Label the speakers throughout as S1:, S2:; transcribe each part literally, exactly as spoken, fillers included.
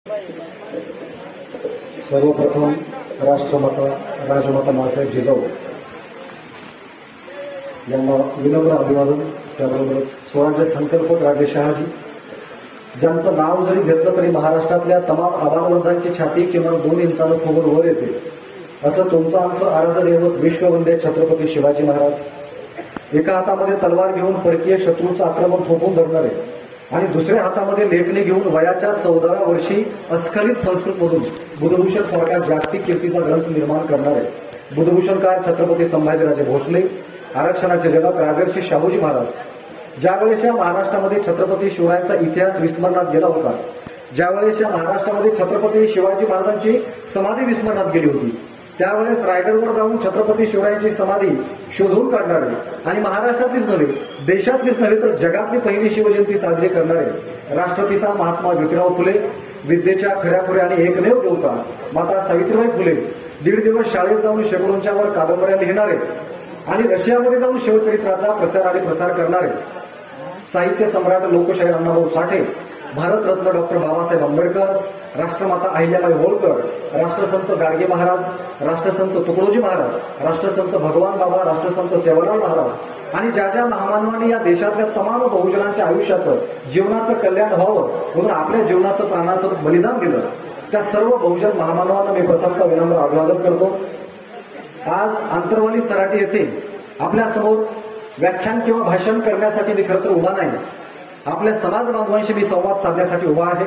S1: सर्वप्रथम राष्ट्रमाता राजमाता मासाहेब जिजाऊ यांना विनम्र अभिवादन. त्याबरोबरच स्वराज्य संकल्पक राजे शहाजी ज्यांचं नाव जरी घेतलं तरी महाराष्ट्रातल्या तमाम आबालवृद्धांची छाती किमान दोन इंचानं फुगून वर येते असं तुमचं आमचं आराध्य दैवत विश्ववंद्य छत्रपती शिवाजी महाराज. एका हातामध्ये तलवार घेऊन परकीय शत्रूचं आक्रमण थोपवून धरणारे आणि दुसऱ्या हातामध्ये लेखणी घेऊन वयाच्या चौदाव्या वर्षी अस्खलित संस्कृतमधून बुधभूषण सारखा जागतिक कीर्तीचा ग्रंथ निर्माण करणारे बुधभूषणकार छत्रपती संभाजीराजे भोसले, आरक्षणाचे जनक राजर्षी शाहूजी महाराज. ज्यावेळेस या महाराष्ट्रामध्ये छत्रपती शिवरायांचा इतिहास विस्मरणात गेला होता, ज्यावेळेस या महाराष्ट्रामध्ये छत्रपती शिवाजी महाराजांची समाधी विस्मरणात गेली होती, त्यावेळेस रायगडवर जाऊन छत्रपती शिवरायांची समाधी शोधून काढणारे आणि महाराष्ट्रातलीच नव्हे देशातलीच नव्हे तर जगातली पहिली शिवजयंती साजरी करणारे राष्ट्रपिता महात्मा ज्योतिराव फुले, विद्येच्या खऱ्याखुऱ्या आणि एकमेव देवता माता सावित्रीबाई फुले, दीड दिवस शाळेत जाऊन शेकडोंच्या वर कादंबऱ्या लिहिणारे आणि रशियामध्ये जाऊन शिवचरित्राचा प्रचार आणि प्रसार करणारे साहित्य सम्राट लोकशाहीर अण्णाभाऊ साठे, भारतरत्न डॉक्टर बाबासाहेब आंबेडकर, राष्ट्रमाता अहिल्याबाई होळकर, राष्ट्रसंत गाडगे महाराज, राष्ट्रसंत तुकडोजी महाराज, राष्ट्रसंत भगवान बाबा, राष्ट्रसंत सेवालाल महाराज आणि ज्या ज्या महामानवांनी या देशातल्या तमाम बहुजनांच्या आयुष्याचं जीवनाचं कल्याण व्हावं म्हणून आपल्या जीवनाचं प्राणाचं बलिदान दिलं, त्या सर्व बहुजन महामानवांना मी प्रथमतः विनम्र अभिवादन करतो. आज आंतरवाली सराटी येथे आपल्या समोर व्याख्यान किंवा भाषण करण्यासाठी मी खरं तर उभा नाही, आपल्या समाज बांधवांशी मी संवाद साधण्यासाठी उभा आहे.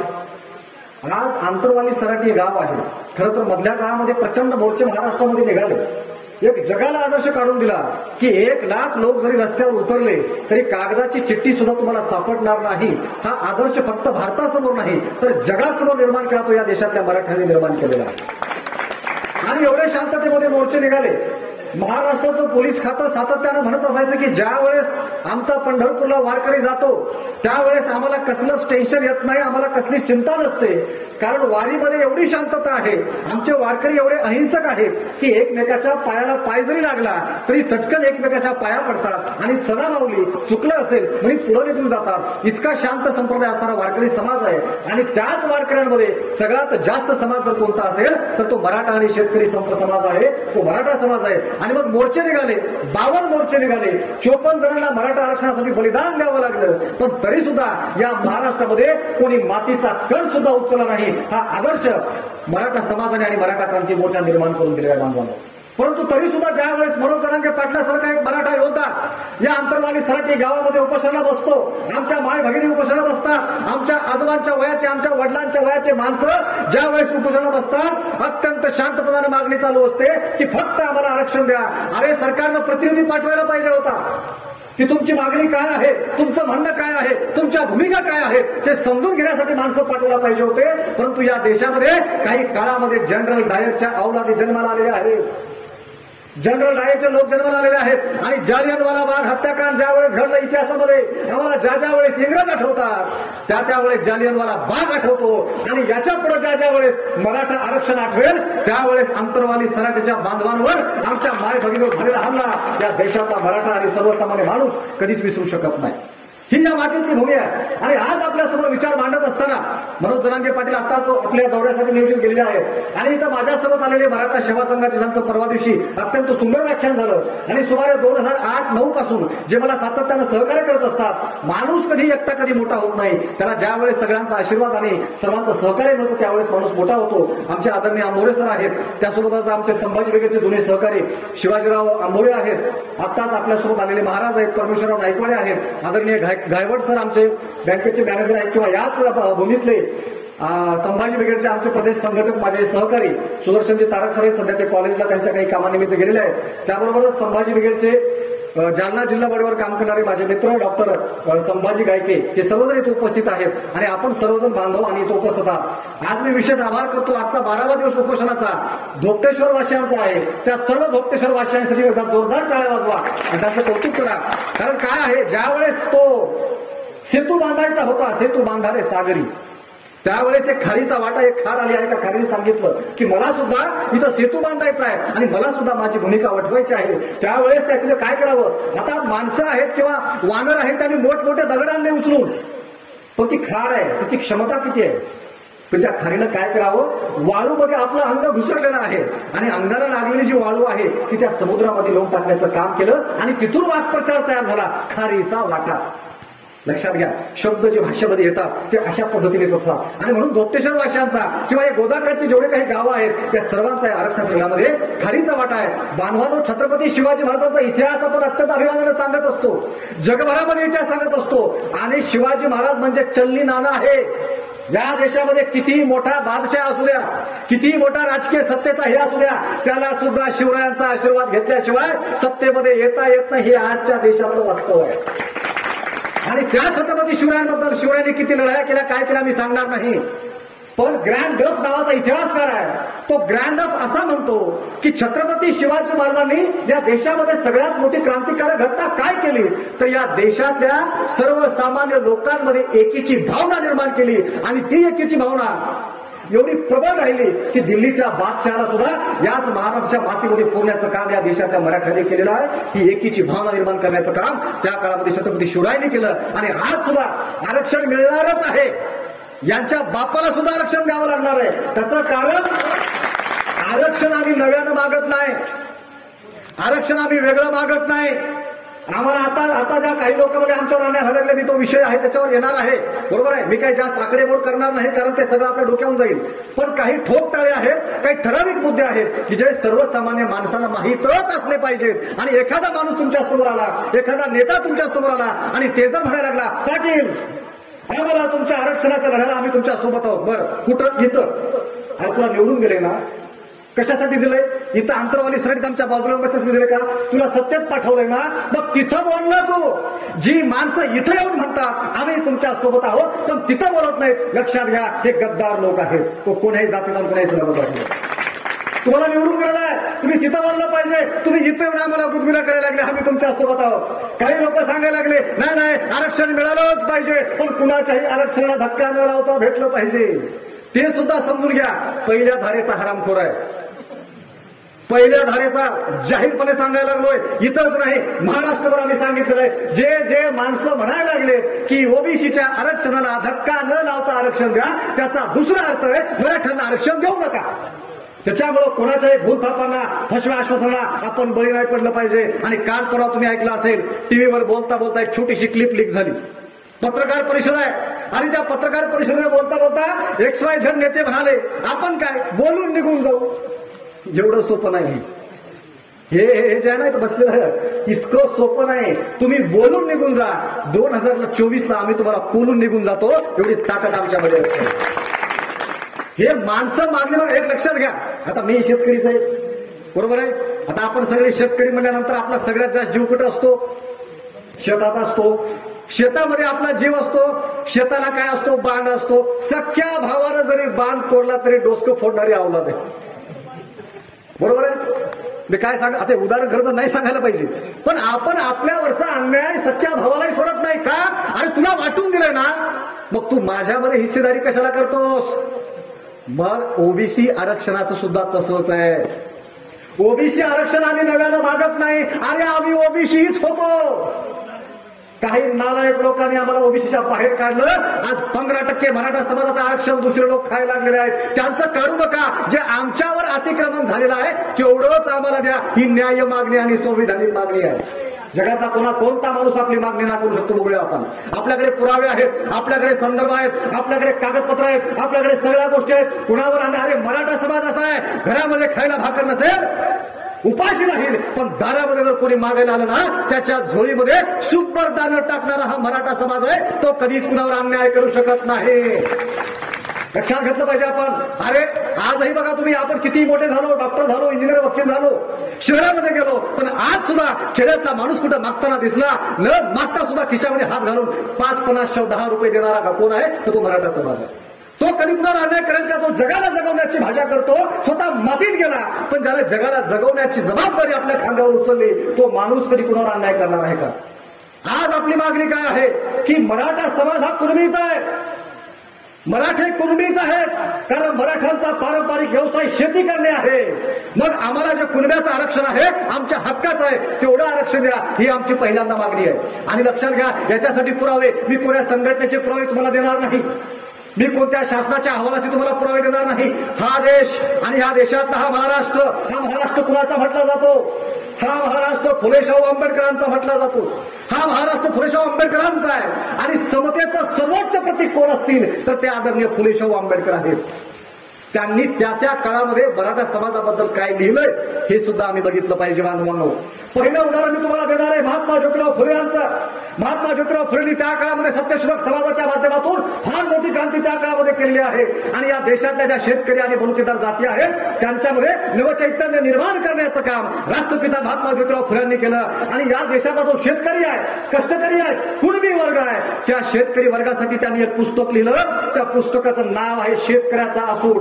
S1: आज आंतरवाली सराटी गाव आहे. खरं तर मधल्या काळामध्ये प्रचंड मोर्चे महाराष्ट्रामध्ये निघाले, एक जगाला आदर्श काढून दिला की एक लाख लोक जरी रस्त्यावर उतरले तरी कागदाची चिठ्ठी सुद्धा तुम्हाला सापडणार नाही. हा आदर्श फक्त भारतासमोर नाही तर जगासमोर निर्माण केला तो या देशातल्या मराठ्यांनी निर्माण केलेला आहे. आणि एवढे शांततेमध्ये मोर्चे निघाले. महाराष्ट्राचं पोलीस खातं सातत्यानं म्हणत असायचं की ज्या वेळेस आमचा पंढरपूरला वारकरी जातो त्यावेळेस आम्हाला कसलंच टेन्शन येत नाही, आम्हाला कसली चिंता नसते, कारण वारीमध्ये एवढी शांतता आहे, आमचे वारकरी एवढे अहिंसक आहेत की एकमेकाच्या पायाला पाय जरी लागला तरी चटकन एकमेकाच्या पाया पडतात आणि चला माऊली चुकलं असेल म्हणजे पुढे निघून जातात. इतका शांत संप्रदाय असणारा वारकरी समाज आहे आणि त्याच वारकऱ्यांमध्ये सगळ्यात जास्त समाज जर कोणता असेल तर तो मराठा आणि शेतकरी संप समाज आहे, तो मराठा समाज आहे. आणि मग मोर्चे निघाले, बावन्न मोर्चे निघाले, चोपन्न जणांना मराठा आरक्षणासाठी बलिदान द्यावं लागलं, पण तरी सुद्धा या महाराष्ट्रामध्ये कोणी मातीचा कण सुद्धा उचलला नाही. हा आदर्श मराठा समाजाने आणि मराठा क्रांती मोर्चा निर्माण करून दिलेला आहे बांधवांना. परंतु तरी सुद्धा ज्या वेळेस मनोज जरांगे पाटलासारखा एक मराठा योद्धा या आंतरवाली सराटी गावामध्ये उपोषणाला बसतो, आमच्या माय भगिनी उपोषणाला बसतात, आमच्या आजोबांच्या वयाचे आमच्या वडिलांच्या वयाचे माणसं ज्या वेळेस उपोषणाला बसतात अत्यंत शांतपणाने मागणी चालू असते की फक्त आम्हाला आरक्षण द्या. अरे सरकारनं प्रतिनिधी पाठवायला पाहिजे होता की तुमची मागणी काय आहे, तुमचं म्हणणं काय आहे, तुमच्या भूमिका काय आहेत ते समजून घेण्यासाठी माणसं पाठवायला पाहिजे होते. परंतु या देशामध्ये काही काळामध्ये जनरल डायरच्या अवलादी जन्माला आलेल्या आहेत, जनरल डायरचे लोक जन्माला आलेले आहेत आणि जालियनवाला बाग हत्याकांड ज्या वेळेस घडलं इतिहासामध्ये आम्हाला ज्या ज्या वेळेस इंग्रज आठवतात त्या त्यावेळेस जालियनवाला बाग आठवतो आणि याच्या पुढे ज्या ज्या वेळेस मराठा आरक्षण आठवेल त्यावेळेस आंतरवाली सराटीच्या बांधवांवर आमच्या माय भगिनीवर झालेला हल्ला या देशाचा मराठा आणि सर्वसामान्य माणूस कधीच विसरू शकत नाही. ही या मातीतली भूमी आहे. आणि आज आपल्यासमोर विचार मांडत असताना मनोज जरांगे पाटील आताच आपल्या दौऱ्यासाठी नियोजित गेलेले आहेत आणि इथं माझ्यासोबत आलेले मराठा सेवा संघाचे ज्यांचं परवा दिवशी अत्यंत सुंदर व्याख्यान झालं आणि सुमारे दोन हजार आठ नऊ पासून जे मला सातत्यानं सहकार्य करत असतात. माणूस कधी एकटा कधी मोठा होत नाही, त्याला ज्यावेळेस सगळ्यांचा आशीर्वाद आणि सर्वांचं सहकार्य मिळतं त्यावेळेस माणूस मोठा होतो. आमचे आदरणीय आंबोरे सर आहेत, त्यासोबतच आमचे संभाजी ब्रिगेडचे जुने सहकारी शिवाजीराव आंबोरे आहेत, आत्ताच आपल्यासोबत आलेले महाराज आहेत परमेश्वरराव नायकवाडे आहेत, आदरणीय गायवड सर आमचे बँकेचे मॅनेजर आहेत किंवा याच भूमीतले संभाजी ब्रिगेडचे आमचे प्रदेश संघटक माझे सहकारी सुदर्शनजी तारक सर आहेत, सध्या ते कॉलेजला त्यांच्या काही कामानिमित्त गेलेले आहेत. त्याबरोबरच संभाजी ब्रिगेडचे जालना जिल्हा बॉडीवर काम करणारे माझे मित्र डॉक्टर संभाजी गायके हे सर्वजण इथे उपस्थित आहेत आणि आपण सर्वजण बांधव आणि इथे उपस्थित आहात. आज मी विशेष आभार करतो. आजचा बारावा दिवस उपोषणाचा धोपटेश्वर वासियांचा आहे, त्या सर्व धोपटेश्वर वासियांसाठी एकदा जोरदार टाळ्या वाजवा आणि त्यांचं कौतुक करा. कारण काय आहे, ज्यावेळेस तो सेतू बांधायचा होता, सेतू बांधारे सागरी, त्यावेळेस एक खारीचा वाटा एक खार आली आणि त्या खारीने सांगितलं की मला सुद्धा इथं सेतू बांधायचा आहे आणि मला सुद्धा माझी भूमिका वठवायची आहे. त्यावेळेस त्यातलं काय करावं, आता माणसं आहेत किंवा वानर आहेत त्यांनी मोठमोठे दगड आणले उचलून, पण ती खार आहे तिची क्षमता किती आहे, पण त्या खारीनं काय करावं, वाळूमध्ये आपला अंग घुसळलेला आहे आणि अंगाला लागलेली जी वाळू आहे ती त्या समुद्रामध्ये लावून टाकण्याचं काम केलं आणि तिथून वाक्प्रचार तयार झाला, खारीचा वाटा. लक्षात घ्या, शब्द जे भाषेमध्ये येतात ते अशा पद्धतीने होतात. आणि म्हणून गोप्तेश्वर वाशांचा किंवा या गोदाकाठचे जेवढे काही गावं आहेत त्या सर्वांचा आरक्षण संघामध्ये खारीचा वाटा आहे. बांधवानो, छत्रपती शिवाजी महाराजांचा इतिहास आपण अत्यंत अभिमानाने सांगत असतो, जगभरामध्ये इतिहास सांगत असतो. आणि शिवाजी महाराज म्हणजे चलनी नाणं आहे. या देशामध्ये किती मोठा बादशाह असू द्या, किती मोठा राजकीय सत्तेचा हे असू द्या, त्याला सुद्धा शिवरायांचा आशीर्वाद घेतल्याशिवाय सत्तेमध्ये येता येत नाही. हे आजच्या देशातलं वास्तव आहे. आणि त्या छत्रपती शिवरायांबद्दल शिवरायांनी किती लढाया केल्या, काय केल्या मी सांगणार नाही. पण ग्रँड डफ नावाचा इतिहासकार आहे, तो ग्रँड डफ असा म्हणतो की छत्रपती शिवाजी महाराजांनी या देशामध्ये सगळ्यात मोठी क्रांतिकारक घटना काय केली, तर या देशातल्या सर्वसामान्य लोकांमध्ये एकीची भावना निर्माण केली. आणि ती एकीची भावना एवढी प्रबळ राहिली की दिल्लीच्या बादशहाला सुद्धा याच महाराष्ट्राच्या मातीमध्ये पुरण्याचं काम या देशाच्या मराठ्यांनी केलेलं आहे. ही एकीची भावना निर्माण करण्याचं काम त्या काळामध्ये छत्रपती शिवरायांनी केलं. आणि आज सुद्धा आरक्षण मिळणारच आहे. यांच्या बापाला सुद्धा आरक्षण द्यावं लागणार आहे. त्याचं कारण, आरक्षण आम्ही नव्यानं मागत नाही, आरक्षण आम्ही वेगळं मागत नाही. आम्हाला आता आता ज्या काही लोक म्हणजे आमच्यावर अन्याय व्हायला लागले, मी तो विषय आहे त्याच्यावर येणार आहे, बरोबर आहे. मी काही जास्त आकडेमोड करणार नाही कारण ते सगळं आपल्या डोक्यावरून जाईल. पण काही ठोक ताळे आहेत, काही ठराविक मुद्दे आहेत की जे सर्वसामान्य माणसांना माहीतच असले पाहिजेत. आणि एखादा माणूस तुमच्या समोर आला, एखादा नेता तुमच्या समोर आला आणि ते जर म्हणायला लागला, पाटील आम्हाला तुमच्या आरक्षणाच्या लढ्याला आम्ही तुमच्या सोबत आहोत, बरं कुठं, इथं, आणि तुला निवडून गेले ना, कशासाठी दिलंय, इथं अंतरवालीसाठी आमच्या बाजूला बसण्यासाठी दिले का, तुला सत्तेत पाठवलंय ना, मग तिथं बोलला तू. जी माणसं इथं येऊन म्हणतात आम्ही तुमच्या सोबत आहोत पण तिथं बोलत नाहीत, लक्षात घ्या हे गद्दार लोक आहेत. तो कोणाही जातीचा कोणाही समजत असेल, तुम्हाला निवडून गेलाय, तुम्ही तिथं बोललं पाहिजे. तुम्ही इथं येऊन आम्हाला गुदगुल्या करायला लागले आम्ही तुमच्या सोबत आहोत. काही लोक सांगायला लागले नाही नाही आरक्षण मिळालंच पाहिजे, पण कुणाच्याही आरक्षणाला धक्का न लावता भेटलं पाहिजे. ते सुद्धा समजून घ्या, पहिल्या धारेचा हरामखोर आहे. पहिल्या धारेचा जाहीरपणे सांगायला लागलोय, इथंच नाही महाराष्ट्रभर आम्ही सांगितलेलं आहे. जे जे माणसं म्हणायला लागले की ओबीसीच्या आरक्षणाला धक्का न लावता आरक्षण द्या, त्याचा दुसरा अर्थ आहे मराठ्यांना आरक्षण देऊ नका. त्याच्यामुळं कोणाच्याही भूलथापांना, फसव्या आश्वासनाला आपण बळी नाही पडलं पाहिजे. आणि काल परवा तुम्ही ऐकलं असेल, टीव्हीवर बोलता बोलता एक छोटीशी क्लिप लीक झाली. पत्रकार परिषद आहे आणि त्या पत्रकार परिषदेमध्ये बोलता बोलता एक्स वाय झेड नेते म्हणाले आपण काय बोलून निघून जाऊ. एवढं सोपं नाही हे, हे जे आहे ना बसलेलं आहे, इतकं सोपं नाही. तुम्ही बोलून निघून जा, दोन हजार चोवीस ला आम्ही तुम्हाला कोलून निघून जातो, एवढी ताकद आमच्यामध्ये असते. हे माणसं मागणी. एक लक्षात घ्या, आता मी शेतकरीच आहे, बरोबर आहे. आता आपण सगळे शेतकरी म्हणल्यानंतर आपला सगळ्यात जास्त जीव कुठं असतो, शेतात असतो. शेतामध्ये आपला जीव असतो. शेताला काय असतो, बांध असतो. सख्या भावानं जरी बांध कोरला तरी डोसकं फोडणारी अवलाद आहे, बरोबर आहे. मी काय सांग, आता उदाहरण खरं तर नाही सांगायला पाहिजे, पण आपण आपल्यावरचा अन्याय सख्या भावालाही सोडत नाही का. अरे तुला वाटून दिलंय ना, मग तू माझ्यामध्ये हिस्सेदारी कशाला करतोस. मग ओबीसी आरक्षणाचं सुद्धा तसंच आहे. ओबीसी आरक्षण आम्ही नव्यानं मागत नाही, अरे आम्ही ओबीसीच होतो. काही नालायक लोकांनी आम्हाला ओबीसीच्या बाहेर काढलं. आज पंधरा टक्के मराठा समाजाचं आरक्षण दुसरे लोक खायला लागलेले आहेत. त्यांचं काढू नका. जे आमच्यावर अतिक्रमण झालेलं आहे तेवढंच आम्हाला द्या. ही न्याय मागणी आणि संविधानिक मागणी आहे. जगाचा कोणा कोणता माणूस आपली मागणी ना करू शकतो, बघूया आपण. आपल्याकडे पुरावे आहेत, आपल्याकडे संदर्भ आहेत, आपल्याकडे कागदपत्र आहेत, आपल्याकडे सगळ्या गोष्टी आहेत. कुणावर आणणार, अरे मराठा समाज असा आहे, घरामध्ये खायला भाकर नसेल उपाशी राहील, पण दारामध्ये जर कोणी मागायला आलं ना त्याच्या झोळीमध्ये सुपर दाणं टाकणारा हा मराठा समाज आहे. तो कधीच कुणावर अन्याय करू शकत नाही. लक्षात घेतलं पाहिजे आपण. अरे आजही बघा तुम्ही, आपण किती मोठे झालो, डॉक्टर झालो, इंजिनियर, वकील झालो, शहरामध्ये गेलो, पण आज सुद्धा खेड्यातला माणूस कुठं मागताना दिसला न मागता सुद्धा खिशामध्ये हात घालून पाच पन्नास दहा रुपये देणारा का कोण आहे, तर तो मराठा समाज आहे. तो कधी कुणाला अन्याय करेल का. तो जगाला जगवण्याची भाषा करतो, स्वतः मातीत गेला, पण ज्याला जगाला जगवण्याची जबाबदारी आपल्या खांद्यावर उचलली तो माणूस कधी कुणावर अन्याय करणार आहे का. आज आपली मागणी काय आहे की मराठा समाज हा कुणबीचा आहे. मराठे कुणबीच आहेत, कारण मराठ्यांचा पारंपरिक व्यवसाय शेती करणे आहे. मग आम्हाला जे कुणब्याचं आरक्षण आहे आमच्या हक्काचं आहे, तेवढं आरक्षण द्या, ही आमची पहिल्यांदा मागणी आहे. आणि लक्षात घ्या, याच्यासाठी पुरावे मी कोण्या संघटनेचे पुरावे तुम्हाला देणार नाही. मी कोणत्या शासनाच्या अहवालाची तुम्हाला पुरावे देणार नाही. हा देश आणि ह्या देशातला हा महाराष्ट्र, हा महाराष्ट्र कुणाचा म्हटला जातो? हा महाराष्ट्र फुले शाहू आंबेडकरांचा म्हटला जातो. हा महाराष्ट्र फुले शाहू आंबेडकरांचा आहे आणि समतेचं सर्वोच्च प्रतीक कोण असतील तर ते आदरणीय फुले शाहू आंबेडकर आहेत. त्यांनी त्या त्या काळामध्ये मराठा समाजाबद्दल काय लिहिलंय हे सुद्धा आम्ही बघितलं पाहिजे बांधवांनो. पहिलं उदाहरण मी तुम्हाला देणार आहे महात्मा ज्योतिराव फुले यांचं. महात्मा ज्योतिराव फुलेंनी त्या काळामध्ये सत्यशोधक समाजाच्या माध्यमातून फार मोठी क्रांती त्या काळामध्ये केलेली आहे आणि या देशातल्या ज्या शेतकरी आणि बलुतेदार जाती आहेत त्यांच्यामध्ये नवचैतन्य निर्माण करण्याचं काम राष्ट्रपिता महात्मा ज्योतिराव फुल्यांनी केलं. आणि या देशाचा जो शेतकरी आहे, कष्टकरी आहे, कुणबी वर्ग आहे, त्या शेतकरी वर्गासाठी त्यांनी एक पुस्तक लिहिलं. त्या पुस्तकाचं नाव आहे शेतकऱ्याचा आसूड.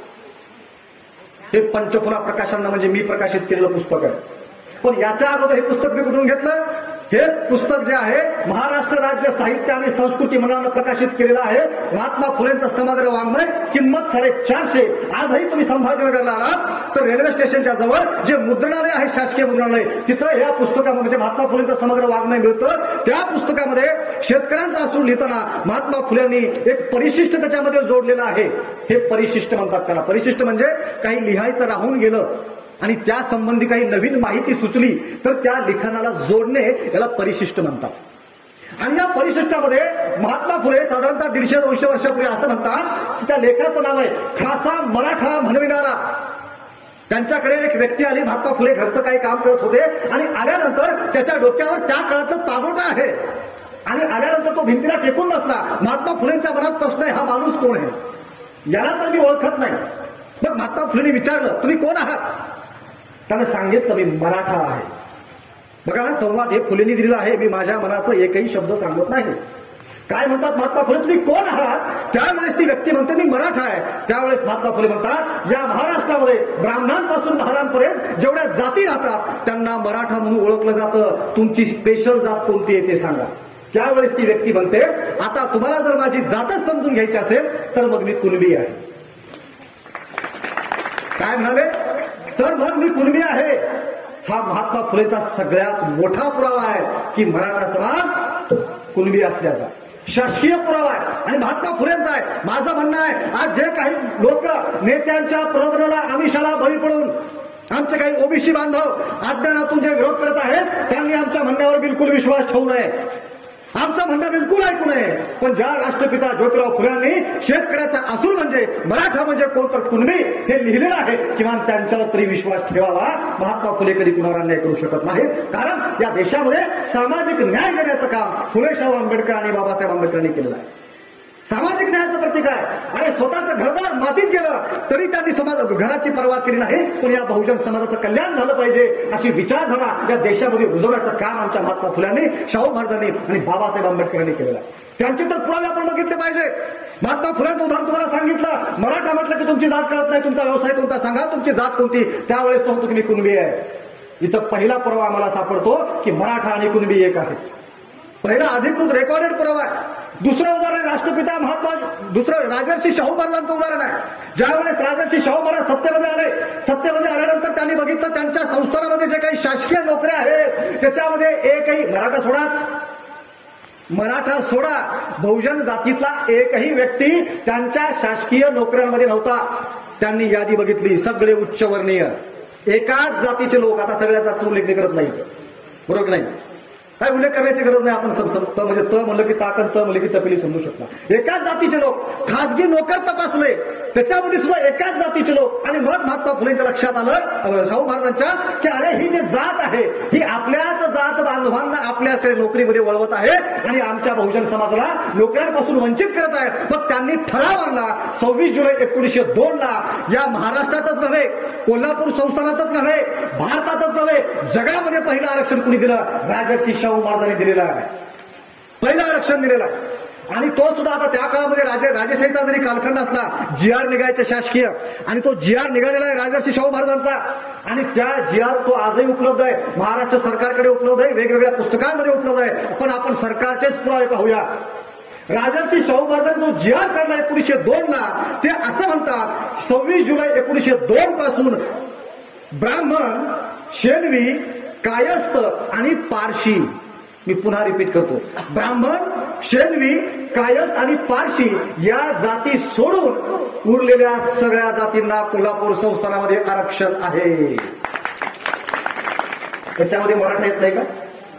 S1: हे पंचफुला प्रकाशननं म्हणजे मी प्रकाशित केलेलं पुस्तक आहे. पण याच्या अगोदर हे पुस्तक मी कुठून घेतलं? हे पुस्तक जे आहे महाराष्ट्र राज्य साहित्य आणि संस्कृती मंडळानं प्रकाशित केलेलं आहे. महात्मा फुलेंचं समग्र वाङ्मय, किंमत साडेचारशे. आजही तुम्ही संभाजीनगरला आलात तर रेल्वे स्टेशनच्या जवळ जे मुद्रणालय आहे, शासकीय मुद्रणालय, तिथं या पुस्तकामध्ये म्हणजे महात्मा फुलेंचं समग्र वाङ्मय मिळतं. त्या पुस्तकामध्ये शेतकऱ्यांचा असून लिहिताना महात्मा फुलेंनी एक परिशिष्ट त्याच्यामध्ये जोडलेलं आहे. हे परिशिष्ट म्हणतात त्याला. परिशिष्ट म्हणजे काही लिहायचं राहून गेलं आणि त्या संबंधी काही नवीन माहिती सुचली तर त्या लिखाणाला जोडणे याला परिशिष्ट म्हणतात. आणि या परिशिष्टामध्ये महात्मा फुले साधारणतः दीडशे दोनशे वर्षापूर्वी असं म्हणतात की त्या लेखाचं नाव आहे खासा मराठा म्हणविणारा. त्यांच्याकडे एक व्यक्ती आली, महात्मा फुले घरचं काही काम करत होते आणि आल्यानंतर त्याच्या डोक्यावर त्या काळातलं पागोटा आहे आणि आल्यानंतर तो भिंतीला टेकून बसला. महात्मा फुलेंच्या मनात प्रश्न आहे, हा माणूस कोण आहे? याला तर मी ओळखत नाही. मग महात्मा फुलेंनी विचारलं, तुम्ही कोण आहात? त्यानं सांगितलं, मी मराठा आहे. बघा, संवाद हे फुलेंनी दिलेला आहे. मी माझ्या मनाचा एकही शब्द सांगत नाही. काय म्हणतात महात्मा फुले, तुम्ही कोण आहात? त्यावेळेस ती व्यक्ती म्हणते, मी मराठा आहे. त्यावेळेस महात्मा फुले म्हणतात, या महाराष्ट्रामध्ये ब्राह्मणांपासून महारांपर्यंत जेवढ्या जाती राहतात त्यांना मराठा म्हणून ओळखलं जातं. तुमची स्पेशल जात कोणती आहे ते सांगा. त्यावेळेस ती व्यक्ती म्हणते, आता तुम्हाला जर माझी जातच समजून घ्यायची असेल तर मग मी कुणबी आहे. काय म्हणाले? तर मग मी कुणबी आहे. हा महात्मा फुलेचा सगळ्यात मोठा पुरावा आहे की मराठा समाज कुणबी असल्याचा शासकीय पुरावा आहे आणि महात्मा फुलेंचा आहे. माझं म्हणणं आहे, आज जे काही लोक नेत्यांच्या प्रलोभनाला आमिषाला बळी पडून आमचे काही ओबीसी बांधव अज्ञानातून जे विरोध करत आहेत त्यांनी आमच्या म्हणण्यावर बिलकुल विश्वास ठेवू नये. आमचं म्हणणं बिलकुल ऐकू नये. पण ज्या राष्ट्रपिता ज्योतिराव फुल्यांनी शेतकऱ्याचा असूल म्हणजे मराठा म्हणजे कोण तर कुणबी हे लिहिलेलं आहे, किमान त्यांच्यावर तरी विश्वास ठेवावा. महात्मा फुले कधी कुणावर अन्याय करू शकत नाहीत, कारण या देशामध्ये सामाजिक न्याय देण्याचं काम फुले शाहू आंबेडकर आणि बाबासाहेब आंबेडकरांनी केलेलं आहे. सामाजिक न्यायाचं प्रतीक आहे. अरे स्वतःचं घरदार मातीत गेलं तरी त्यांनी समाज घराची पर्वा केली नाही, पण या बहुजन समाजाचं कल्याण झालं पाहिजे अशी विचारधारा या देशामध्ये रुजवण्याचं काम आमच्या महात्मा फुल्यांनी, शाहू महाराजांनी आणि बाबासाहेब आंबेडकरांनी केलेलं आहे. त्यांचे तर पुरावे आपण बघितले पाहिजे. महात्मा फुल्यांचं उदाहरण तुम्हाला सांगितलं, मराठा म्हटलं की तुमची जात कळत नाही, तुमचा व्यवसाय कोणता सांगा, तुमची जात कोणती? त्यावेळेस तो म्हणतो की मी कुणबी आहे. इथं पहिला पुरावा आम्हाला सापडतो की मराठा आणि कुणबी एक आहे. पहिला अधिकृत रेकॉर्डेड पुरावा आहे. दुसरं उदाहरण राष्ट्रपिता महात्मा दुसरं राजर्षी शाहू महाराजांचं उदाहरण आहे. ज्यावेळेस राजर्षी शाहू महाराज सत्तेमध्ये आले, सत्तेमध्ये आल्यानंतर त्यांनी बघितलं त्यांच्या संस्थानामध्ये जे काही शासकीय नोकऱ्या आहेत त्याच्यामध्ये एकही मराठा सोडाच मराठा सोडा बहुजन जातीतला एकही व्यक्ती त्यांच्या शासकीय नोकऱ्यांमध्ये नव्हता. त्यांनी यादी बघितली, सगळे उच्चवर्णीय एकाच जातीचे लोक. आता सगळ्या जातीचा उल्लेख करत नाही, बरोबर नाही, काय उल्लेख करण्याची गरज नाही. आपण त म्हणजे त म्हणलं की ताकद, त म्हणलं की तपिली समजू शकता. एकाच जातीचे लोक खासगी नोकर तपासले, त्याच्यामध्ये सुद्धा एकाच जातीचे लोक. आणि मग महात्मा फुलेंच्या लक्षात आलं शाहू महाराजांच्या की अरे ही जी जात आहे ही आपल्याच जात बांधवांना आपल्याकडे नोकरीमध्ये वळवत आहे आणि आमच्या बहुजन समाजाला नोकऱ्यांपासून वंचित करत आहे. मग त्यांनी ठराव आणला सव्वीस जुलै एकोणीसशे दोन ला या महाराष्ट्रातच नव्हे, कोल्हापूर संस्थानातच नव्हे, भारतातच नव्हे, जगामध्ये पहिलं आरक्षण कुणी दिलं? राजर्षी शाहू महाराजांनी दिलेलं आहे. पहिलं आरक्षण दिलेलं आहे. आणि तो सुद्धा आता त्या काळामध्ये राजे राजेशाहीचा जरी कालखंड असला, जी आर निघायचा शासकीय, आणि तो जी आर निघालेला आहे राजर्षी शाहू महाराजांचा. आणि त्या जी आर तो आजही उपलब्ध आहे, महाराष्ट्र सरकारकडे उपलब्ध आहे, वेगवेगळ्या पुस्तकांमध्ये उपलब्ध आहे. पण आपण सरकारचेच पुरावे पाहूया. राजर्षी शाहू महाराजांनी जो जी आर काढला एकोणीसशे दोन ला, ते असं म्हणतात सव्वीस जुलै एकोणीसशे दोन पासून ब्राह्मण, शेणवी, कायस्थ आणि पारशी मी पुन्हा रिपीट करतो, ब्राह्मण, शेणवी, कायस्थ आणि पारशी या जाती सोडून उरलेल्या सगळ्या जातींना कोल्हापूर संस्थानामध्ये आरक्षण आहे. त्याच्यामध्ये मराठा येत नाही का?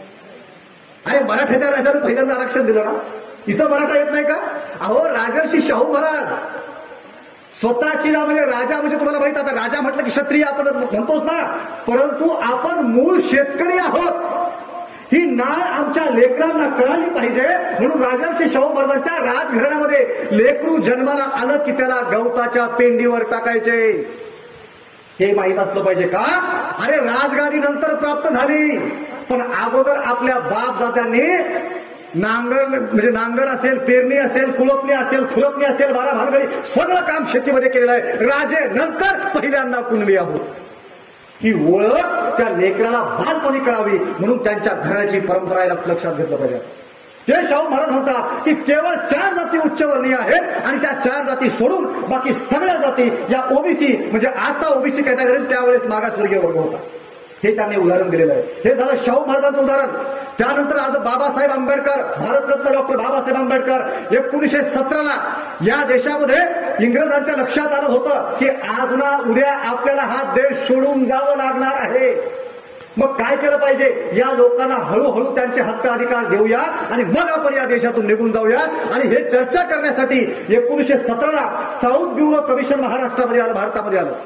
S1: अरे मराठ्याच्या राजाने पहिल्यांदा आरक्षण दिलं ना, इथं मराठा येत नाही का? अहो राजर्षी शाहू महाराज स्वतःची ना, म्हणजे राजा म्हणजे तुम्हाला माहित, आता राजा म्हटलं की क्षत्रिय आपण म्हणतोच ना, परंतु आपण मूळ शेतकरी आहोत ही नाळ आमच्या लेकरांना कळाली पाहिजे. म्हणून राजर्षी शाहू महाराजांच्या राजघराण्यामध्ये लेकरू जन्माला आलं की त्याला गवताच्या पेंडीवर टाकायचे, हे माहीत असलं पाहिजे का? अरे राजगादी नंतर प्राप्त झाली, पण अगोदर आपल्या बाप दाद्यांनी नांगर, म्हणजे नांगर असेल, पेरणी असेल, कुळपणी असेल, खुरपणी असेल, बारा भानगडी सगळं काम शेतीमध्ये केलेलं आहे. राजे नंतर पहिल्यांदा कुणबी आहोत. ही ओळख त्या लेकराला बालपणी कळावी म्हणून त्यांच्या घराची परंपरा याला लक्षात घेतलं पाहिजे. ते शाहू महाराज म्हणतात की केवळ चार जाती उच्चवर्णीय आहेत आणि त्या चार जाती सोडून बाकी सगळ्या जाती या ओबीसी, म्हणजे आजचा ओबीसी कॅटेगरी त्यावेळेस मागासवर्गीय वर्ग होता. हे त्यांनी उदाहरण दिलेलं आहे. हे झालं शाहू महाराजांचं उदाहरण. त्यानंतर आज बाबासाहेब आंबेडकर, भारतरत्न डॉक्टर बाबासाहेब आंबेडकर एकोणीसशे सतराला या देशामध्ये इंग्रजांच्या लक्षात आलं होतं की आज ना उद्या आपल्याला हा देश सोडून जावं लागणार आहे. मग काय केलं पाहिजे? या लोकांना हळूहळू त्यांचे हक्क अधिकार देऊया आणि मग आपण या देशातून निघून जाऊया. आणि हे चर्चा करण्यासाठी एकोणीसशे सतराला साऊथ ब्युरो कमिशन महाराष्ट्रामध्ये आलं, भारतामध्ये आलं.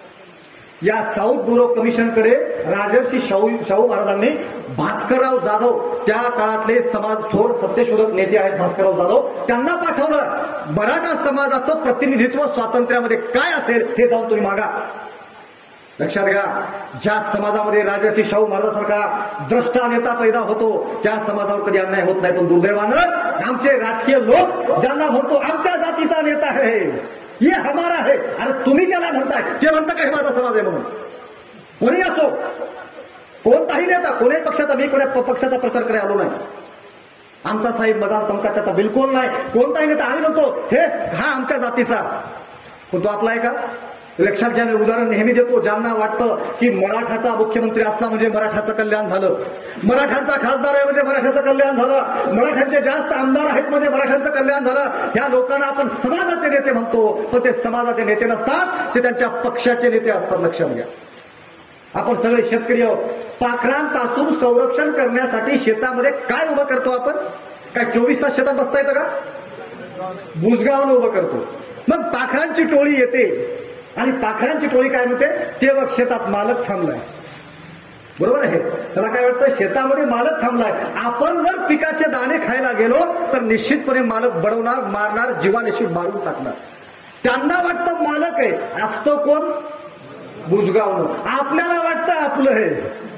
S1: या साऊथ ब्युरो कमिशनकडे राजर्षी शाहू शाहू महाराजांनी भास्करराव जाधव, त्या काळातले समाज थोर सत्यशोधक नेते आहेत भास्करराव जाधव, त्यांना पाठवलं. मराठा समाजाचं प्रतिनिधित्व स्वातंत्र्यामध्ये काय असेल हे जाऊन तुम्ही मागा. लक्षात घ्या, ज्या समाजामध्ये राजर्षी शाहू महाराजांसारखा द्रष्टा नेता पैदा होतो त्या समाजावर कधी अन्याय होत नाही. पण दुर्दैवानं आमचे राजकीय लोक ज्यांना म्हणतो आमच्या जातीचा नेता आहे, हे हमारा आहे, अरे तुम्ही त्याला म्हणताय, ते म्हणता का हे माझा समाज आहे म्हणून? कोणी असो, कोणताही नेता, कोणत्याही पक्षाचा, मी कोणत्या पक्षाचा प्रचार करायला आलो नाही. आमचा साहेब मजाल तमका त्याचा बिलकुल नाही. कोणताही नेता आम्ही म्हणतो हे हा आमच्या जातीचा, पण तो आपला आहे का? लक्षात घ्या, मी उदाहरण नेहमी देतो. ज्यांना वाटतं की मराठाचा मुख्यमंत्री असला म्हणजे मराठाचं कल्याण झालं, मराठ्यांचा खासदार आहे म्हणजे मराठाचं कल्याण झालं, मराठ्यांचे जास्त आमदार आहेत म्हणजे मराठ्यांचं कल्याण झालं, ह्या लोकांना आपण समाजाचे नेते म्हणतो. पण ते समाजाचे नेते नसतात, ते त्यांच्या पक्षाचे नेते असतात. लक्षात घ्या, आपण सगळे शेतकरी आहोत. पाखरांपासून संरक्षण करण्यासाठी शेतामध्ये काय उभं करतो आपण? काय चोवीस तास शेतात बसता येतं का? बुजगावनं उभं करतो. मग पाखरांची टोळी येते आणि पाखरांची टोळी काय म्हणते? ते बघ शेतात मालक थांबलाय. बरोबर आहे, त्याला काय वाटतं? शेतामध्ये मालक थांबलाय. आपण जर पिकाचे दाणे खायला गेलो तर निश्चितपणे मालक बडवणार, मारणार, जीवानिशी मारून टाकणार. त्यांना वाटतं मालक आहे, असतो कोण? बुजगावनं. आपल्याला वाटतं आपलं हे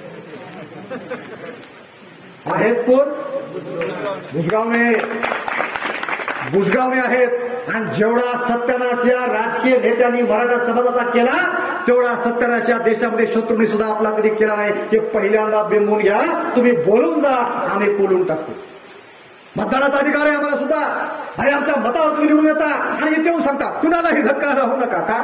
S1: आहेत कोण? बुजगावने. बुजगावने आहेत. आणि जेवढा सत्यानाश या राजकीय नेत्यांनी मराठा समाजाचा केला तेवढा सत्यानाश या देशामध्ये शत्रूंनी सुद्धा आपला कधी केला नाही. हे पहिल्यांदा बिंबून घ्या. तुम्ही बोलून जा, आम्ही बोलून टाकतो. मतदानाचा अधिकार आहे आम्हाला सुद्धा. आणि आमच्या मतावर तुम्ही निवडून येता आणि इथे येऊन सांगता कुणालाही धक्का राहू नका. का?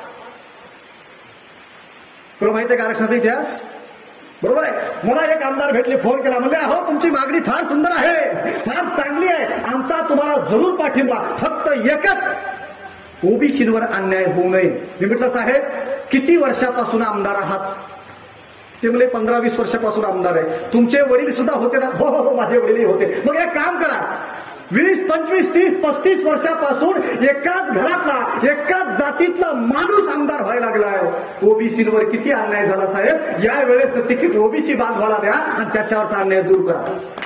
S1: तुला माहिती आहे का आरक्षणाचा इतिहास? बरोबर आहे. मला एक आमदार भेटले, फोन केला, म्हणजे अहो तुमची मागणी फार सुंदर आहे, फार चांगली आहे, आमचा तुम्हाला जरूर पाठिंबा, फक्त एकच ओबीसीवर अन्याय होऊ नये. मी म्हटलं साहेब किती वर्षापासून आमदार आहात? ते म्हणजे पंधरा वीस वर्षापासून आमदार आहे. तुमचे वडील सुद्धा होते ना? हो हो माझे वडीलही होते. मग एक काम करा, वीस पंचवीस तीस पस्तीस वर्षापासून एकाच घरातला एकाच जातीतला माणूस आमदार व्हायला लागलाय. ओबीसीवर किती अन्याय झाला साहेब. या वेळेस तिकीट ओबीसी बांधवाला द्या आणि त्याच्यावरचा अन्याय दूर करा.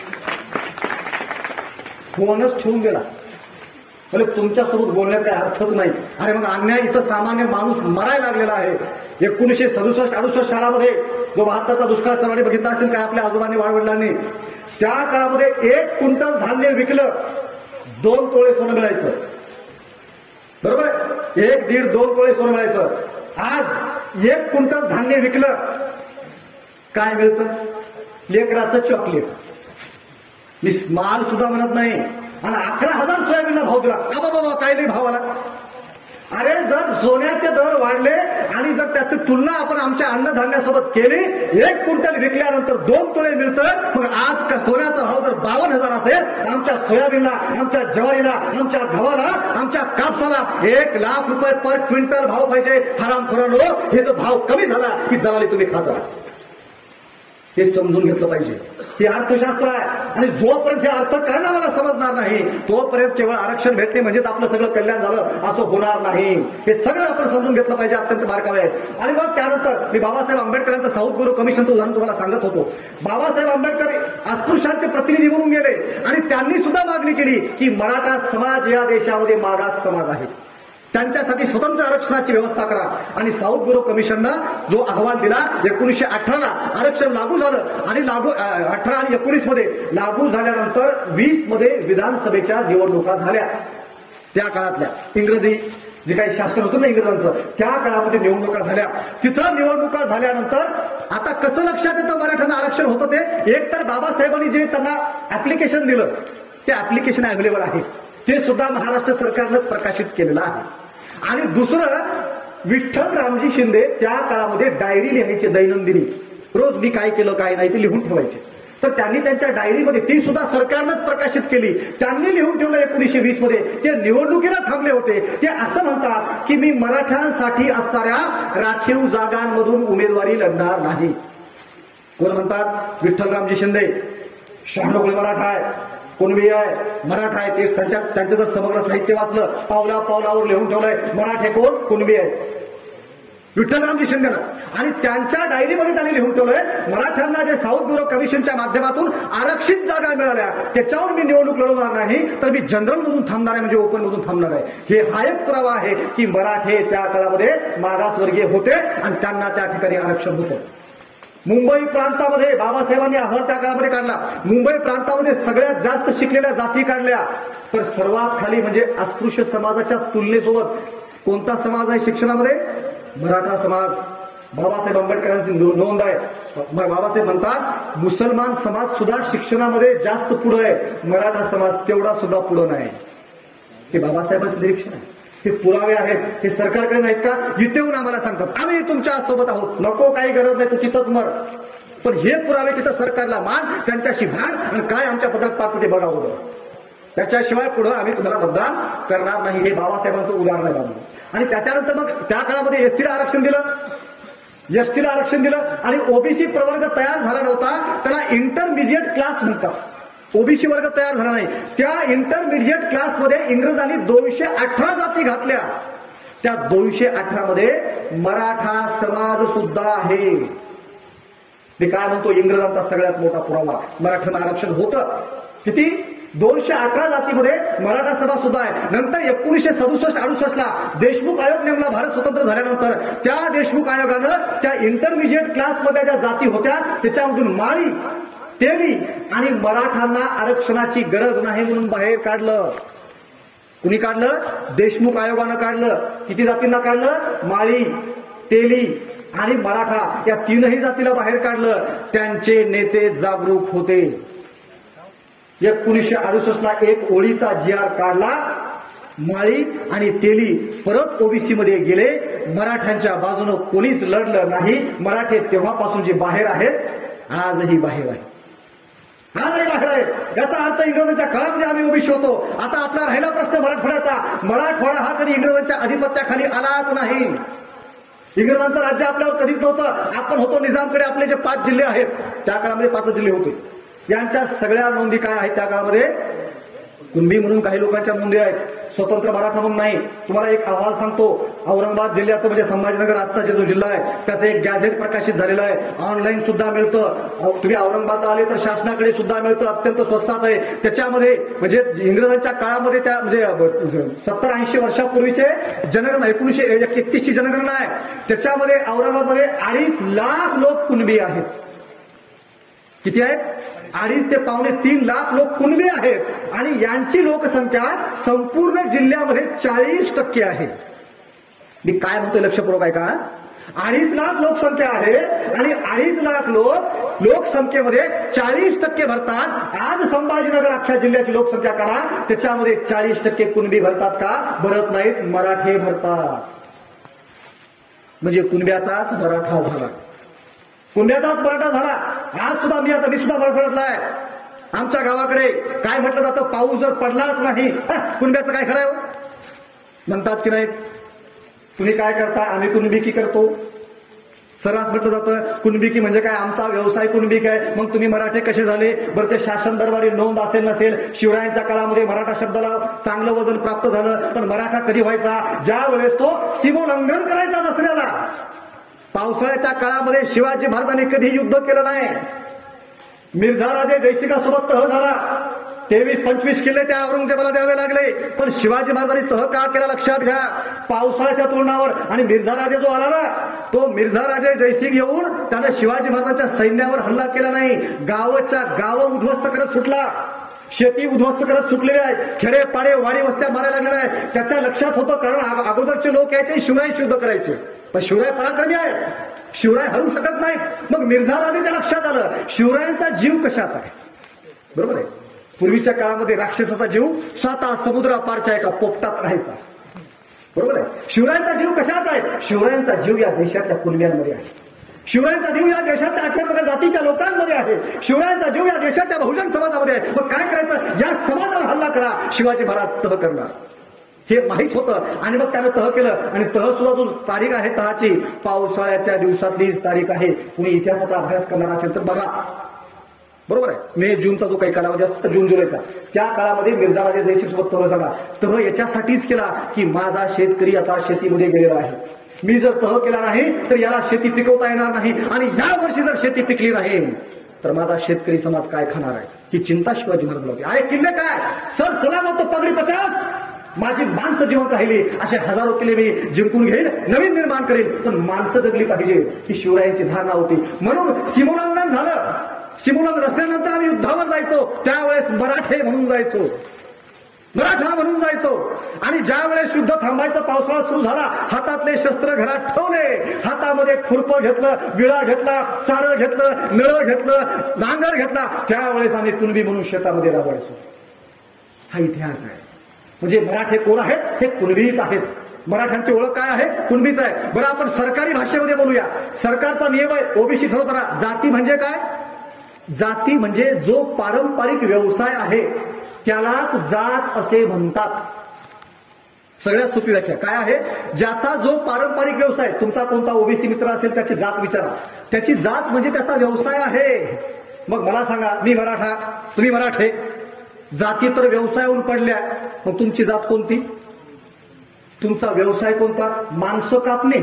S1: फोनच ठेवून गेला. म्हणजे तुमच्यासोबत बोलण्यात काही अर्थच नाही. अरे मग अन्याय इथं सामान्य माणूस मरायला लागलेला आहे. एकोणीसशे सदुसष्ट अडुसष्ट सालामध्ये जो बहात्तरचा दुष्काळ सर्वांनी बघितला असेल काय आपल्या आजोबांनी वाडवडिलांनी, त्या काळामध्ये एक क्विंटल धान्य विकलं दोन तोळे सोनं मिळायचं. बरोबर आहे, एक दीड दोन तोळे सोनं मिळायचं. आज एक क्विंटल धान्य विकलं काय मिळतं? लेकराचं चॉकलेट. मी माल सुद्धा म्हणत नाही. आणि अकरा हजार सोयाबीनला भाव दिला. बाबा बाबा काय नाही भाव आला.
S2: अरे जर सोन्याचे दर वाढले आणि जर त्याची तुलना आपण आमच्या अन्नधान्यासोबत केली, एक क्विंटल विकल्यानंतर दोन तोळे मिळतं, मग आज का सोन्याचा भाव जर बावन्न हजार असेल, आमच्या सोयाबीनला, आमच्या ज्वारीला, आमच्या गव्हाला, आमच्या कापसाला एक लाख रुपये पर क्विंटल भाव पाहिजे. हरामखोरांनो, हे जर भाव कमी झाला की दलाली तुम्ही खाता. हे समजून घेतलं पाहिजे. हे अर्थशास्त्र आहे आणि जोपर्यंत हे अर्थकारण आम्हाला समजणार नाही तोपर्यंत केवळ आरक्षण भेटणे म्हणजेच आपलं सगळं कल्याण झालं असं होणार नाही. हे सगळं आपण समजून घेतलं पाहिजे. अत्यंत बारकावे आहे. आणि मग त्यानंतर मी बाबासाहेब आंबेडकरांचं साऊथ ब्युरो कमिशनचं उदाहरण तुम्हाला सांगत होतो. बाबासाहेब आंबेडकर अस्पृश्यांचे प्रतिनिधी म्हणून गेले आणि त्यांनी सुद्धा मागणी केली की मराठा समाज या देशामध्ये मागास समाज आहे, त्यांच्यासाठी स्वतंत्र आरक्षणाची व्यवस्था करा. आणि साऊथ ब्युरो कमिशननं जो अहवाल दिला एकोणीसशे अठराला आरक्षण लागू झालं आणि लागू अठरा आणि एकोणीस मध्ये लागू झाल्यानंतर वीस मध्ये विधानसभेच्या निवडणुका झाल्या. त्या काळातल्या इंग्रजी जे काही शासन होतं ना इंग्रजांचं, त्या काळामध्ये निवडणुका झाल्या. तिथं निवडणुका झाल्यानंतर आता कसं लक्षात येतं मराठ्यांना आरक्षण होतं ते, एक तर बाबासाहेबांनी जे त्यांना ऍप्लिकेशन दिलं ते ऍप्लिकेशन अवेलेबल आहे, ते सुद्धा महाराष्ट्र सरकारनंच प्रकाशित केलेलं आहे. आणि दुसरं, विठ्ठल रामजी शिंदे त्या काळामध्ये डायरी लिहायचे दैनंदिनी, रोज मी काय केलं काय नाही ते लिहून ठेवायचे. तर त्यांनी त्यांच्या डायरीमध्ये ती सुद्धा सरकारनंच प्रकाशित केली. त्यांनी लिहून ठेवलं एकोणीसशे वीस मध्ये, ते निवडणुकीला थांबले होते. ते असं म्हणतात की मी मराठ्यांसाठी असणाऱ्या राखीव जागांमधून उमेदवारी लढणार नाही. कोण म्हणतात? विठ्ठल रामजी शिंदे. शहाणोकुळे मराठा आहे, कुणबी आहे, मराठा आहे. ते त्यांच्या त्यांचं जर समग्र साहित्य वाचलं, पावला पावलावर लिहून ठेवलंय मराठे कोण, कुणबी आहे, विठ्ठलरामजी शिंदेनं. आणि त्यांच्या डायरीमध्ये त्यांनी लिहून ठेवलंय मराठ्यांना जे साऊथ ब्युरो कमिशनच्या माध्यमातून आरक्षित जागा मिळाल्या त्याच्यावर मी निवडणूक लढवणार नाही, तर मी जनरल मधून थांबणार आहे, म्हणजे ओपन मधून थांबणार आहे. हे हा एक पुरावा आहे की मराठे त्या काळामध्ये मागासवर्गीय होते आणि त्यांना त्या ठिकाणी आरक्षण होतं. मुंबई प्रांतामध्ये बाबासाहेबांनी अहवाल त्या काळामध्ये काढला. मुंबई प्रांतामध्ये सगळ्यात जास्त शिकलेल्या जाती काढल्या, तर सर्वात खाली म्हणजे अस्पृश्य समाजाच्या तुलनेसोबत कोणता समाज आहे शिक्षणामध्ये? मराठा समाज. बाबासाहेब आंबेडकरांची नोंद आहे. बाबासाहेब म्हणतात मुसलमान समाज सुद्धा शिक्षणामध्ये जास्त पुढे आहे, मराठा समाज तेवढा सुद्धा पुढे नाही. हे बाबासाहेबांचं निरीक्षण आहे. हे पुरावे आहेत. हे सरकारकडे नाहीत का? इथे येऊन आम्हाला सांगतात आम्ही तुमच्या सोबत आहोत, नको काही गरज नाही, तू तिथंच मर. पण हे पुरावे तिथं सरकारला मान, त्यांच्याशी भान आणि काय आमच्या पत्रात पाहतं ते बघावं. त्याच्याशिवाय पुढे आम्ही तुम्हाला मतदान करणार नाही. हे बाबासाहेबांचं उदाहरण आहे. आणि त्याच्यानंतर मग त्या काळामध्ये एसटीला आरक्षण दिलं, एसटीला आरक्षण दिलं आणि ओबीसी प्रवर्ग तयार झाला नव्हता, त्याला इंटरमिजिएट क्लास म्हणतात. ओबीसी वर्ग तयार झाला नाही. त्या इंटरमिडिएट क्लासमध्ये इंग्रजांनी दोनशे अठरा जाती घातल्या. त्या दोनशे अठरा मध्ये मराठा समाज सुद्धा आहे. मी काय म्हणतो, इंग्रजांचा सगळ्यात मोठा पुरावा मराठ्यांना आरक्षण होतं. किती? दोनशे अठरा जातीमध्ये मराठा समाज सुद्धा आहे. नंतर एकोणीसशे सदुसष्ट अडुसष्ट ला देशमुख आयोग नेमला. भारत स्वतंत्र झाल्यानंतर त्या देशमुख आयोगानं त्या इंटरमिजिएट क्लासमध्ये ज्या जाती होत्या त्याच्यामधून माळी, तेली आणि मराठांना आरक्षणाची गरज नाही म्हणून बाहेर काढलं. कुणी काढलं? देशमुख आयोगानं काढलं. किती जातींना काढलं? माळी, तेली आणि मराठा या तीनही जातीला बाहेर काढलं. त्यांचे नेते जागरूक होते. एकोणीसशे अडुसष्ट ला एक ओळीचा जी आर काढला. माळी आणि तेली परत ओबीसी मध्ये गेले. मराठ्यांच्या बाजूनं कोणीच लढलं नाही. मराठे तेव्हापासून जे बाहेर आहेत आजही बाहेर आहेत. हा नाही बाहेर आहे. याचा अर्थ इंग्रजांच्या काळामध्ये आम्ही ओबीसी होतो. आता आपला राहिला प्रश्न मराठवाड्याचा. मराठवाडा हा कधी इंग्रजांच्या अधिपत्याखाली आलाच नाही. इंग्रजांचं राज्य आपल्यावर कधीच नव्हतं. आपण होतो निजामकडे. आपले जे पाच जिल्हे आहेत त्या काळामध्ये पाच जिल्हे होते. यांच्या सगळ्या नोंदी काय आहेत त्या काळामध्ये? कुणबी म्हणून काही लोकांच्या नोंदी आहेत, स्वतंत्र मराठा म्हणून नाही. तुम्हाला एक अहवाल सांगतो. औरंगाबाद जिल्ह्याचं म्हणजे संभाजीनगर आजचा जो जिल्हा आहे त्याचं एक गॅझेट प्रकाशित झालेलं आहे. ऑनलाईन सुद्धा मिळतं. तुम्ही औरंगाबादला आले तर शासनाकडे सुद्धा मिळतं. अत्यंत स्वस्तात आहे. त्याच्यामध्ये म्हणजे इंग्रजांच्या काळामध्ये त्या म्हणजे सत्तर ऐंशी वर्षापूर्वीचे जनगणना एकोणीशे एकतीसची जनगणना आहे. त्याच्यामध्ये औरंगाबादमध्ये अडीच लाख लोक कुणबी आहेत. किती आहेत? अडीच ते पावणे तीन लाख लोक कुणबी आहेत आणि यांची लोकसंख्या संपूर्ण जिल्ह्यामध्ये चाळीस टक्के आहे. मी काय म्हणतोय लक्षपूर्वक आहे का? अडीच लाख लोकसंख्या आहे आणि अडीच लाख लोक लोकसंख्येमध्ये चाळीस टक्के भरतात. आज संभाजीनगर अख्ख्या जिल्ह्याची लोकसंख्या काढा, त्याच्यामध्ये चाळीस टक्के कुणबी भरतात का? भरत नाहीत, मराठे भरतात. म्हणजे कुणब्याचाच मराठा झाला, कुणब्याचाच मराठा झाला. आज सुद्धा मी आता मी सुद्धा मराठवाड्यातला आहे. आमच्या गावाकडे काय म्हटलं जातं, पाऊस जर पडलाच नाही कुणब्याचं काय खरं म्हणतात की नाही. तुम्ही काय करता? आम्ही कुणबिकी करतो. सर्रास म्हटलं जातं कुणबिकी म्हणजे काय, आमचा व्यवसाय कुणबिक आहे. मग तुम्ही मराठे कसे झाले? बरं, ते शासन दरबारी नोंद असेल नसेल, शिवरायांच्या काळामध्ये मराठा शब्दाला चांगलं वजन प्राप्त झालं. पण मराठा कधी व्हायचा? ज्या वेळेस तो सीमोल्लंघन करायचा दसऱ्याला. पावसाळ्याच्या काळामध्ये शिवाजी महाराजांनी कधी युद्ध केलं नाही. मिर्झा राजे जयसिंगासोबत तह झाला, तेवीस पंचवीस किल्ले त्या औरंगजेबाला द्यावे लागले. पण शिवाजी महाराजांनी तह का केला लक्षात घ्या, पावसाळ्याच्या तोंडावर. आणि मिर्झा राजे जो आला ना, तो मिर्झा राजे जयसिंग येऊन त्यानं शिवाजी महाराजांच्या सैन्यावर हल्ला केला नाही. गावाच्या गावं उद्ध्वस्त करत सुटला, शेती उद्ध्वस्त करत सुटलेले आहेत, खेडे पाडे वाडी वस्त्या मारायला लागलेल्या आहेत. त्याच्या लक्षात होतं, कारण अगोदरचे लोक यायचे शिवरायांशी युद्ध करायचे, पण शिवराय पराक्रमी आहेत, शिवराय हरू शकत नाहीत. मग मिर्झा राजेच्या लक्षात आलं शिवरायांचा जीव कशात आहे. बरोबर आहे, पूर्वीच्या काळामध्ये राक्षसाचा जीव स्वतः समुद्रापारच्या एका पोपटात राहायचा. बरोबर आहे, शिवरायांचा जीव कशात आहे? शिवरायांचा जीव या देशातल्या कुणब्यांमध्ये आहे. शिवरायांचा जीव या देशातल्या आठव्या प्रकार जातीच्या लोकांमध्ये आहे. शिवरायांचा जीव या देशातल्या बहुजन समाजामध्ये आहे. मग काय करायचं? या समाजावर हल्ला करा, शिवाजी महाराज तह करणार हे माहीत होतं. आणि मग त्यानं तह केलं. आणि तह सुद्धा जो तारीख आहे तहाची पावसाळ्याच्या दिवसातलीच तारीख आहे. कुणी इतिहासाचा अभ्यास करणार असेल तर बघा. बरोबर आहे, मे जूनचा जो काही कालावधी असतो जून जुलैचा, त्या काळामध्ये मिर्झा राजे जयसिंग सोबत तह झाला. तह याच्यासाठीच केला की माझा शेतकरी आता शेतीमध्ये गेलेला आहे. मी जर तह केला नाही तर याला शेती पिकवता येणार नाही. आणि या वर्षी जर शेती पिकली नाही तर माझा शेतकरी समाज काय खाणार आहे, ही चिंता शिवाजी महाराज होती. आहे किल्ले काय सर सलामत पगडी पचास, माझी माणसं जिवंत राहिली, असे हजारो किल्ले मी जिंकून घेईल, नवीन निर्माण करेल, पण माणसं जगली पाहिजे, ही शिवरायांची धारणा होती. म्हणून सीमोल्लंघन झालं. सीमोल्लंघन असल्यानंतर आम्ही युद्धावर जायचो, त्यावेळेस मराठे म्हणून जायचो, मराठा म्हणून जायचो. आणि ज्या वेळेस युद्ध थांबायचं, पावसाळा सुरू झाला, हातातले शस्त्र घरात ठेवले, हातामध्ये खुरपं घेतलं, विळा घेतला, साडं घेतलं, नळं घेतलं, नांगर घेतला, त्यावेळेस आम्ही कुणबी म्हणून शेतामध्ये राबवायचो. हा इतिहास आहे. म्हणजे मराठे कोण आहेत? हे कुणबीच आहेत. मराठ्यांची ओळख काय आहे? कुणबीच आहे. बरं, आपण सरकारी भाषेमध्ये बोलूया. सरकारचा नियम आहे ओबीसी ठरवताना. जाती म्हणजे काय? जाती म्हणजे जो पारंपरिक व्यवसाय आहे त्यालाच जात असे म्हणतात. सगळ्यात सोपी व्याख्या काय आहे? ज्याचा जो पारंपरिक व्यवसाय, तुमचा कोणता ओबीसी मित्र असेल त्याची जात विचारा, त्याची जात म्हणजे त्याचा व्यवसाय आहे. मग मला सांगा, मी मराठा, तुम्ही मराठे, जाती तर व्यवसायाहून पडल्या, मग तुमची जात कोणती? तुमचा व्यवसाय कोणता? माणसं कापणे.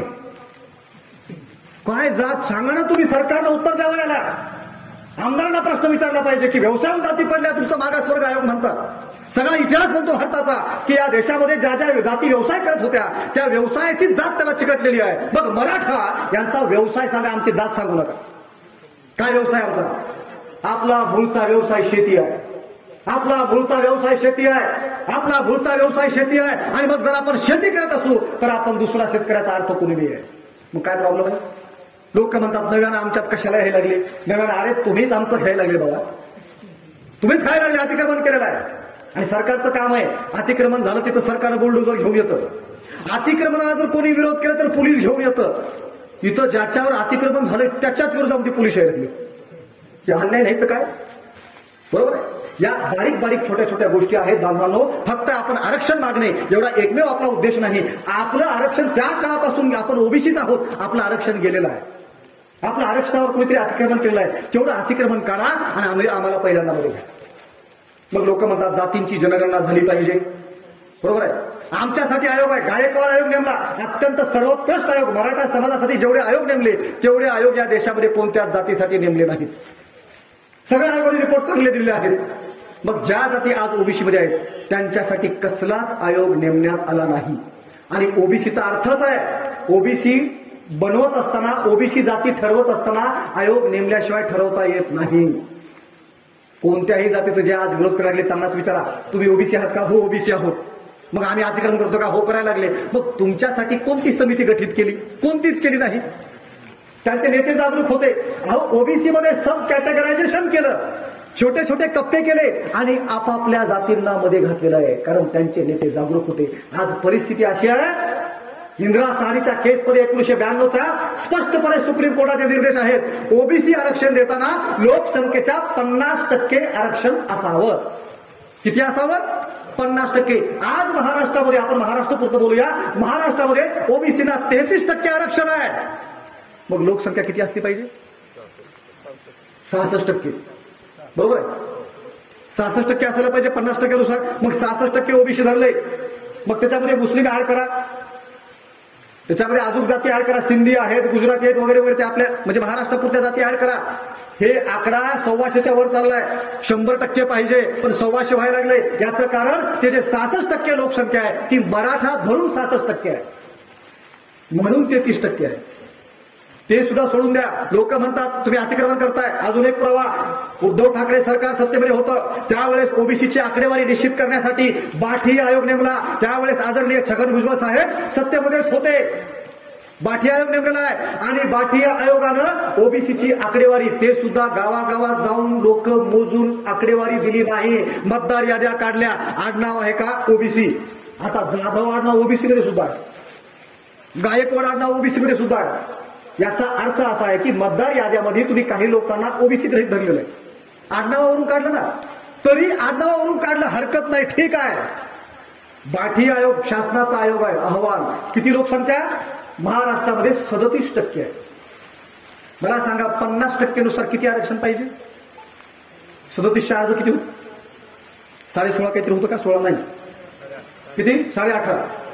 S2: काय जात सांगा ना तुम्ही, सरकारनं उत्तर द्यावं याला. आमदारांना प्रश्न विचारला पाहिजे की व्यवसायाहून जाती पडल्या, तुमचं मागासवर्ग आयोग म्हणतात. सगळा इतिहास म्हणतो भारताचा की या देशामध्ये ज्या ज्या जाती व्यवसाय करत होत्या त्या व्यवसायाची जात त्याला चिकटलेली आहे. मग मराठा यांचा व्यवसाय सांगा, आमची जात सांगू नका. काय व्यवसाय आमचा? आपला मूळचा व्यवसाय शेती आहे. आपला मूळचा व्यवसाय शेती आहे. आपला मूळचा व्यवसाय शेती आहे. आणि मग जर आपण शेती करत असू तर आपण दुसरा शेतकऱ्याचा अर्थ कुणबी आहे. मग काय प्रॉब्लेम आहे? लोक म्हणतात नव्यानं आमच्यात कशाला हे लागले, नव्यानं अरे तुम्हीच आमचं घ्यायला लागले बाबा, तुम्हीच खायला लागले, अतिक्रमण केलेलं आहे. आणि सरकारचं काम आहे, अतिक्रमण झालं तिथं सरकार बुलडोजर घेऊन येतं. अतिक्रमणाला जर कोणी विरोध केला तर पोलीस घेऊन येतं. इथं ज्याच्यावर अतिक्रमण झालं त्याच्याच विरोधामध्ये पोलीस यायला लागले. हे अन्याय नाही तर काय? बरोबर आहे. या बारीक बारीक छोट्या छोट्या गोष्टी आहेत बांधवांनो. फक्त आपण आरक्षण मागणे एवढा एकमेव आपला उद्देश नाही. आपलं आरक्षण त्या काळापासून आपण ओबीसीच आहोत, आपलं आरक्षण गेलेलं आहे. आपलं आरक्षणावर कोणीतरी अतिक्रमण केलेलं आहे, तेवढं अतिक्रमण काढा आणि आम्ही आम्हाला पहिल्यांदा मध्ये घ्या. मग लोक म्हणतात जातींची जनगणना झाली पाहिजे. बरोबर आहे, आमच्यासाठी आयोग आहे, गायकवाड आयोग नेमला, अत्यंत सर्वोत्कृष्ट आयोग. मराठा समाजासाठी जेवढे आयोग नेमले तेवढे आयोग या देशामध्ये कोणत्याच जातीसाठी नेमले नाहीत. सगळ्या आयोगाने रिपोर्ट चांगले दिलेले आहेत. मग ज्या जाती आज ओबीसी मध्ये आहेत त्यांच्यासाठी कसलाच आयोग नेमण्यात आला नाही. आणि ओबीसीचा अर्थच आहे, ओबीसी बनवत असताना, ओबीसी जाती ठरवत असताना आयोग नेमल्याशिवाय ठरवता येत नाही. कोणत्याही जातीचं जे आज विरोध करायला लागले त्यांनाच विचारा, तुम्ही ओबीसी आहात का? हो ओबीसी आहोत. मग आम्ही अतिक्रमण करतो का? हो करायला लागले. मग तुमच्यासाठी कोणती समिती गठीत केली? कोणतीच केली नाही. त्यांचे नेते जागरूक होते. अहो ओबीसी मध्ये सब कॅटेगरायझेशन केलं, छोटे छोटे कप्पे केले आणि आपापल्या जातींना मध्ये घातलेलं आहे, कारण त्यांचे नेते जागरूक होते. आज परिस्थिती अशी आहे, इंदिरा साहनीच्या केसमध्ये एकोणीशे ब्याण्णवचा स्पष्टपणे सुप्रीम कोर्टाचे निर्देश आहेत, ओबीसी आरक्षण देताना लोकसंख्येच्या पन्नास टक्के आरक्षण असावं. किती असावं? पन्नास टक्के. आज महाराष्ट्रामध्ये, आपण महाराष्ट्रापुरतं बोलूया, महाराष्ट्रामध्ये ओबीसीना तेहतीस टक्के आरक्षण आहे. मग लोकसंख्या किती असली पाहिजे? सहासष्ट टक्के. बरोबर आहे, सहासष्ट टक्के असायला पाहिजे पन्नास टक्क्यानुसार. मग सहासष्ट टक्के ओबीसी धरले, मग त्याच्यामध्ये मुस्लिम ऍड करा, त्याच्यामध्ये अजून जाती ऍड करा, सिंधी आहेत, गुजराती आहेत वगैरे वगैरे, ते आपल्या म्हणजे महाराष्ट्रापुरत्या जाती ऍड करा. हे आकडा सव्वाशेच्या वर चाललाय. शंभर टक्के पाहिजे पण सव्वाशे व्हायला लागले. याचं कारण ते जे सहासष्ट टक्के लोकसंख्या आहे ती मराठा धरून सहासष्ट टक्के आहे, म्हणून ते तीस टक्के आहे. ते सुद्धा सोडून द्या. लोक म्हणतात तुम्ही अतिक्रमण करताय. अजून एक पुरावा, उद्धव ठाकरे सरकार सत्तेमध्ये होतं त्यावेळेस ओबीसीची आकडेवारी निश्चित करण्यासाठी बाठी आयोग नेमला. त्यावेळेस आदरणीय छगन भुजबळ साहेब सत्तेमध्येच होते. बाठी आयोग नेमलेला आहे आणि बाठी आयोगानं ओबीसीची आकडेवारी ते सुद्धा गावागावात जाऊन लोक मोजून आकडेवारी दिली नाही. मतदार याद्या काढल्या, आडनाव आहे का ओबीसी. आता जाधव आडनाव ओबीसी मध्ये सुद्धा आहे, गायकवाड आडनाव ओबीसी मध्ये सुद्धा आहे. याचा अर्थ असा आहे की मतदार याद्यामध्ये तुम्ही काही लोकांना ओबीसी गृहीत धरलेलं आहे. आडनावावरून काढलं ना, तरी आडनावावरून काढलं हरकत नाही, ठीक आहे. बाठी आयोग शासनाचा आयोग आहे. अहवाल किती लोकसंख्या महाराष्ट्रामध्ये सदतीस टक्के आहे. मला सांगा पन्नास टक्केनुसार किती आरक्षण पाहिजे? सदतीसशे अर्ज किती होत? साडे सोळा काहीतरी होतं का? सोळा नाही, किती? साडे अठरा.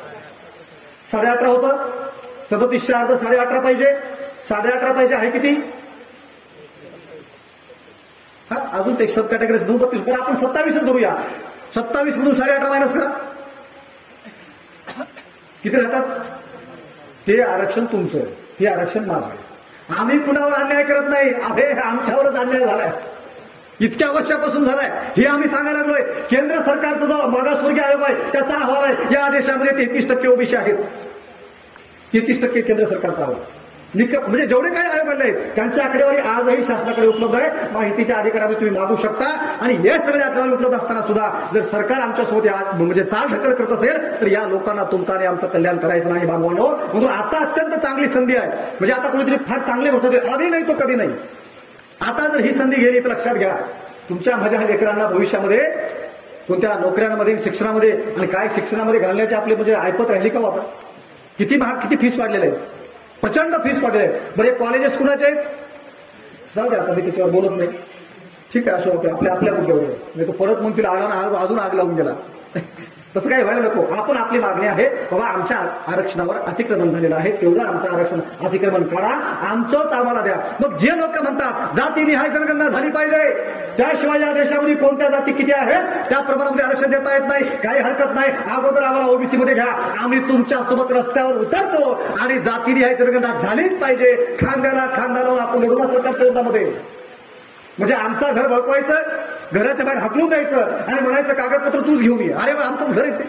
S2: साडे अठरा होतं. सदतीसशे अर्ज साडे अठरा पाहिजे. साडे अठरा पाहिजे आहे किती? हा अजून ते सब कॅटेगरी दोन बत्तीस, पण आपण सत्तावीसच धरूया. सत्तावीस मधून साडे अठरा मायनस करा, किती राहतात? ते आरक्षण तुमचं आहे, ते आरक्षण माझं आहे. आम्ही कुणावर अन्याय करत नाही. अरे आमच्यावरच अन्याय झालाय, इतक्या वर्षापासून झालाय. हे आम्ही सांगायला लागलोय. केंद्र सरकारचा जो मागासवर्गीय आयोग आहे त्याचा अहवाल आहे. या आदेशामध्ये तेहतीस टक्के ओबीसी आहेत. तेहतीस टक्के केंद्र सरकारचा अहवाल. म्हणजे जेवढे काही आयोग आले आहेत त्यांची आकडेवारी आजही शासनाकडे उपलब्ध आहे. माहितीच्या अधिकारामध्ये तुम्ही मागू शकता. आणि हे सगळे आकडेवारी उपलब्ध असताना सुद्धा जर सरकार आमच्यासोबत म्हणजे चाल ढकल करत असेल तर या लोकांना तुमचं आणि आमचं कल्याण करायचं नाही बांधवांनो. म्हणून आता अत्यंत चांगली संधी आहे. म्हणजे आता कोणीतरी फार चांगली गोष्ट दे, अभी नाही तो कधी नाही. आता जर ही संधी गेली तर लक्षात घ्या, तुमच्या माझ्या लेकरांना भविष्यामध्ये कोणत्या नोकऱ्यांमध्ये, शिक्षणामध्ये आणि काय शिक्षणामध्ये घालण्याची आपली म्हणजे ऐपत राहिली का आता? किती महाग, किती फीस वाढलेले आहे, प्रचंड फीस वाढलेले आहे. बरे कॉलेजेस कुणाचे आहेत? जाऊ द्या, आता मी त्याच्यावर बोलत नाही. ठीक आहे, असं होते आपल्या आपल्या मुद्द्यावर. नाही तो परत म्हणतील आला ना अजून आग लावून गेला. तसं काही व्हायला नको. आपण आपली मागणी आहे बाबा आमच्या आरक्षणावर अतिक्रमण झालेलं आहे, तेवढं आमचं आरक्षण अतिक्रमण काढा, आमचंच आम्हाला द्या. मग जे लोक म्हणतात जातीनिहाय जनगणना झाली पाहिजे, त्याशिवाय या देशामध्ये कोणत्या जाती किती आहेत त्या प्रमाणामध्ये आरक्षण देता येत नाही, काही हरकत नाही, अगोदर आम्हाला ओबीसी मध्ये घ्या, आम्ही तुमच्या सोबत रस्त्यावर उतरतो आणि जातीनिहाय जनगणना झालीच पाहिजे. खांद्याला खांदा लावून आपण लढू सरकारच्या विरोधामध्ये. म्हणजे आमचं घर भडकवायचं, घराच्या बाहेर हकलून द्यायचं आणि म्हणायचं कागदपत्र तूच घेऊन ये. अरे आमचंच घर येते,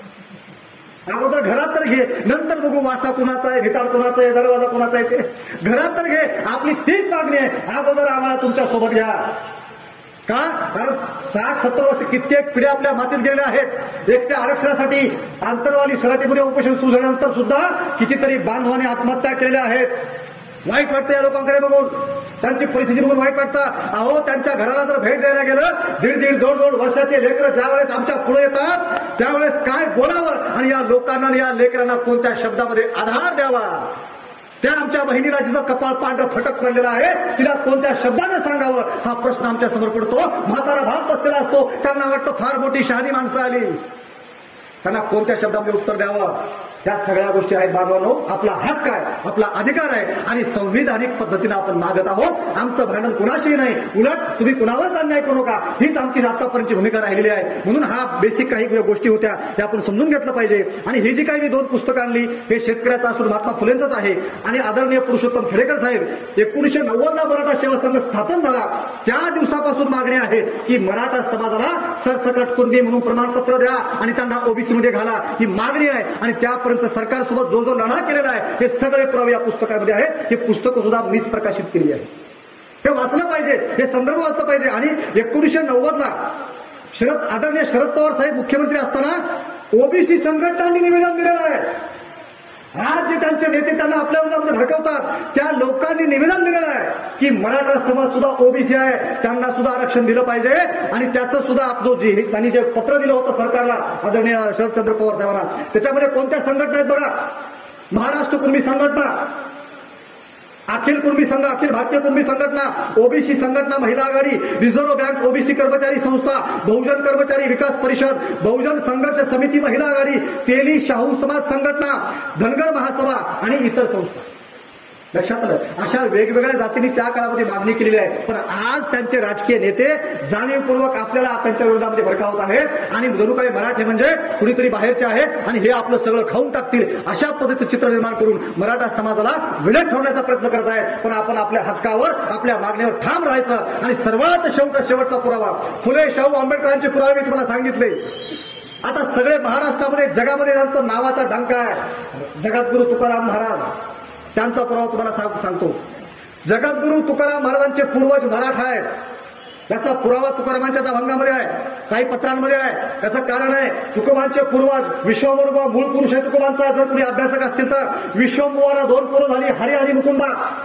S2: अगोदर घरात तर घे, नंतर बघू वासा कुणाचा आहे, भिताड कुणाचा आहे, दरवाजा कुणाचा आहे, ते घरात तर घे. आपली तीच मागणी आहे, अगोदर आम्हाला तुमच्या सोबत घ्या. का? कारण साठ सत्तर वर्ष कित्येक पिढ्या आपल्या मातीत गेलेल्या आहेत. एकट्या आरक्षणासाठी आंतरवाली सराटीमध्ये उपोषण सुरू झाल्यानंतर सुद्धा कितीतरी बांधवांनी आत्महत्या केलेल्या आहेत. वाईट वाटतं या लोकांकडे बघून, त्यांची परिस्थिती बघून वाईट वाटतं. अहो त्यांच्या घराला जर भेट द्यायला गेलं, दीड दीड दोन दोन वर्षाचे लेकरं ज्यावेळेस आमच्या पुढे येतात त्यावेळेस काय बोलावं आणि या लोकांना या लेकरांना कोणत्या शब्दामध्ये आधार द्यावा. त्या आमच्या बहिणीला जिचं कपाळ पांढरं फटक पडलेला आहे तिला कोणत्या शब्दाने सांगावं हा प्रश्न आमच्या समोर पडतो. म्हातारा भाग बसलेला असतो, त्यांना वाटतं फार मोठी शहाणी माणसं आली, त्यांना कोणत्या शब्दामध्ये उत्तर द्यावं. या सगळ्या गोष्टी आहेत बांधवांनो. आपला हक्क आहे, आपला अधिकार आहे आणि संविधानिक पद्धतीनं आपण मागत आहोत. आमचं भांडण कुणाशीही नाही, उलट तुम्ही कुणावरच अन्याय करू नका, हीच आमची आतापर्यंतची भूमिका राहिलेली आहे. म्हणून हा बेसिक काही गोष्टी होत्या त्या आपण समजून घेतलं पाहिजे. आणि ही जी काही मी दोन पुस्तकं आणली हे शेतकऱ्याचं असून महात्मा फुलेंचंच आहे आणि आदरणीय पुरुषोत्तम खेडेकर साहेब एकोणीशे नव्वदला मराठा सेवा संघ स्थापन झाला त्या दिवसापासून मागणी आहे की मराठा समाजाला सरसकट कुणबी म्हणून प्रमाणपत्र द्या आणि त्यांना ओबीसी ओबीसी मध्ये घाला ही मागणी आहे आणि त्यापर्यंत सरकारसोबत जो जो लढा केलेला आहे हे सगळे पुरावे या पुस्तकामध्ये आहेत. हे पुस्तकं सुद्धा मीच प्रकाशित केली आहे. हे वाचलं पाहिजे, हे संदर्भ वाचलं पाहिजे. आणि एकोणीसशे नव्वदला शरद आदरणीय शरद पवार साहेब मुख्यमंत्री असताना ओबीसी संघटनांनी निवेदन दिलेलं आहे. आज जे त्यांचे नेते त्यांना आपल्या विरोधामध्ये भडकवतात त्या लोकांनी निवेदन दिलेलं आहे की मराठा समाज सुद्धा ओबीसी आहे, त्यांना सुद्धा आरक्षण दिलं पाहिजे. आणि त्याचं सुद्धा जो जे त्यांनी जे पत्र दिलं होतं सरकारला आदरणीय शरदचंद्र पवार साहेबांना, त्याच्यामध्ये कोणत्या संघटना आहेत बघा. महाराष्ट्र कुणबी संघटना, अखिल कुणबी संघ, अखिल भारतीय कुणबी संघटना, ओबीसी संघटना महिला आघाडी, रिझर्व्ह बँक ओबीसी कर्मचारी संस्था, बहुजन कर्मचारी विकास परिषद, बहुजन संघर्ष समिती महिला आघाडी, तेली शाहू समाज संघटना, धनगर महासभा आणि इतर संस्था. लक्षात आलं, अशा वेगवेगळ्या जातींनी त्या काळामध्ये मागणी केलेली आहे. पण आज त्यांचे राजकीय नेते जाणीवपूर्वक आपल्याला त्यांच्या विरोधामध्ये भडकावत आहेत आणि जणू काही मराठी म्हणजे कुणीतरी बाहेरचे आहेत आणि हे आपलं सगळं खाऊन टाकतील अशा पद्धतीचं चित्र निर्माण करून मराठा समाजाला विलट ठेवण्याचा प्रयत्न करत आहेत. पण आपण आपल्या हक्कावर आपल्या मागणीवर ठाम राहायचं. आणि सर्वात शेवट शेवटचा पुरावा फुले शाहू आंबेडकरांचे पुरावे मी तुम्हाला सांगितले. आता सगळे महाराष्ट्रामध्ये जगामध्ये त्यांचं नावाचा डंका आहे. जगद्गुरू तुकाराम महाराज, त्यांचा पुरावा तुम्हाला सांगतो. जगद्गुरू तुकाराम महाराजांचे पूर्वज मराठा आहेत. त्याचा पुरावा तुकारामांच्या अभंगामध्ये आहे, काही पत्रांमध्ये आहे. त्याचं कारण आहे तुकोबांचे पूर्वज विश्वंभर मूळ पुरुष आहे तुकोबांचा. जर कुणी अभ्यासक असतील तर विश्वंभुवाला दोन पोरं झाली, हरी आणि मुकुंदा.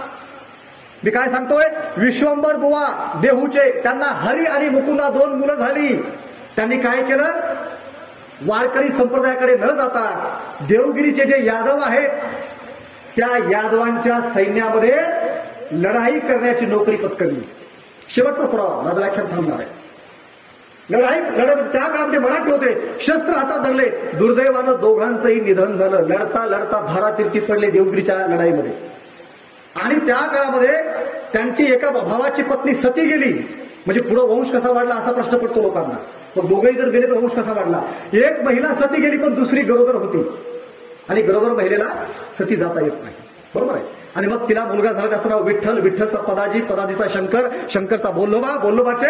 S2: मी काय सांगतोय, विश्वंभर बुवा देहूचे, त्यांना हरी आणि मुकुंदा दोन मुलं झाली. त्यांनी काय केलं, वारकरी संप्रदायाकडे न जाता देवगिरीचे जे यादव आहेत त्या यादवांच्या सैन्यामध्ये लढाई करण्याची नोकरी पत्करली. शेवटचा पुरावा, माझं व्याख्यान थांबणार आहे. लढाई लढत त्या काळामध्ये मराठी होते, शस्त्र हातात धरले. दुर्दैवानं दोघांचंही निधन झालं. लढता लढता धारातीर्थी पडले देवगिरीच्या लढाईमध्ये. आणि त्या काळामध्ये त्यांची एका भावाची पत्नी सती गेली. म्हणजे पुढे वंश कसा वाढला असा प्रश्न पडतो लोकांना. पण दोघेही जर गेले तर वंश कसा वाढला. एक महिला सती गेली पण दुसरी गरोदर होती आणि गरोदर महिलेला सती जाता येत नाही, बरोबर आहे. आणि मग तिला मुलगा झाला, त्याचं नाव विठ्ठल, विठ्ठलचा पदाजी, पदाजीचा शंकर, शंकरचा बोल्लोबा, बोल्लोबाचे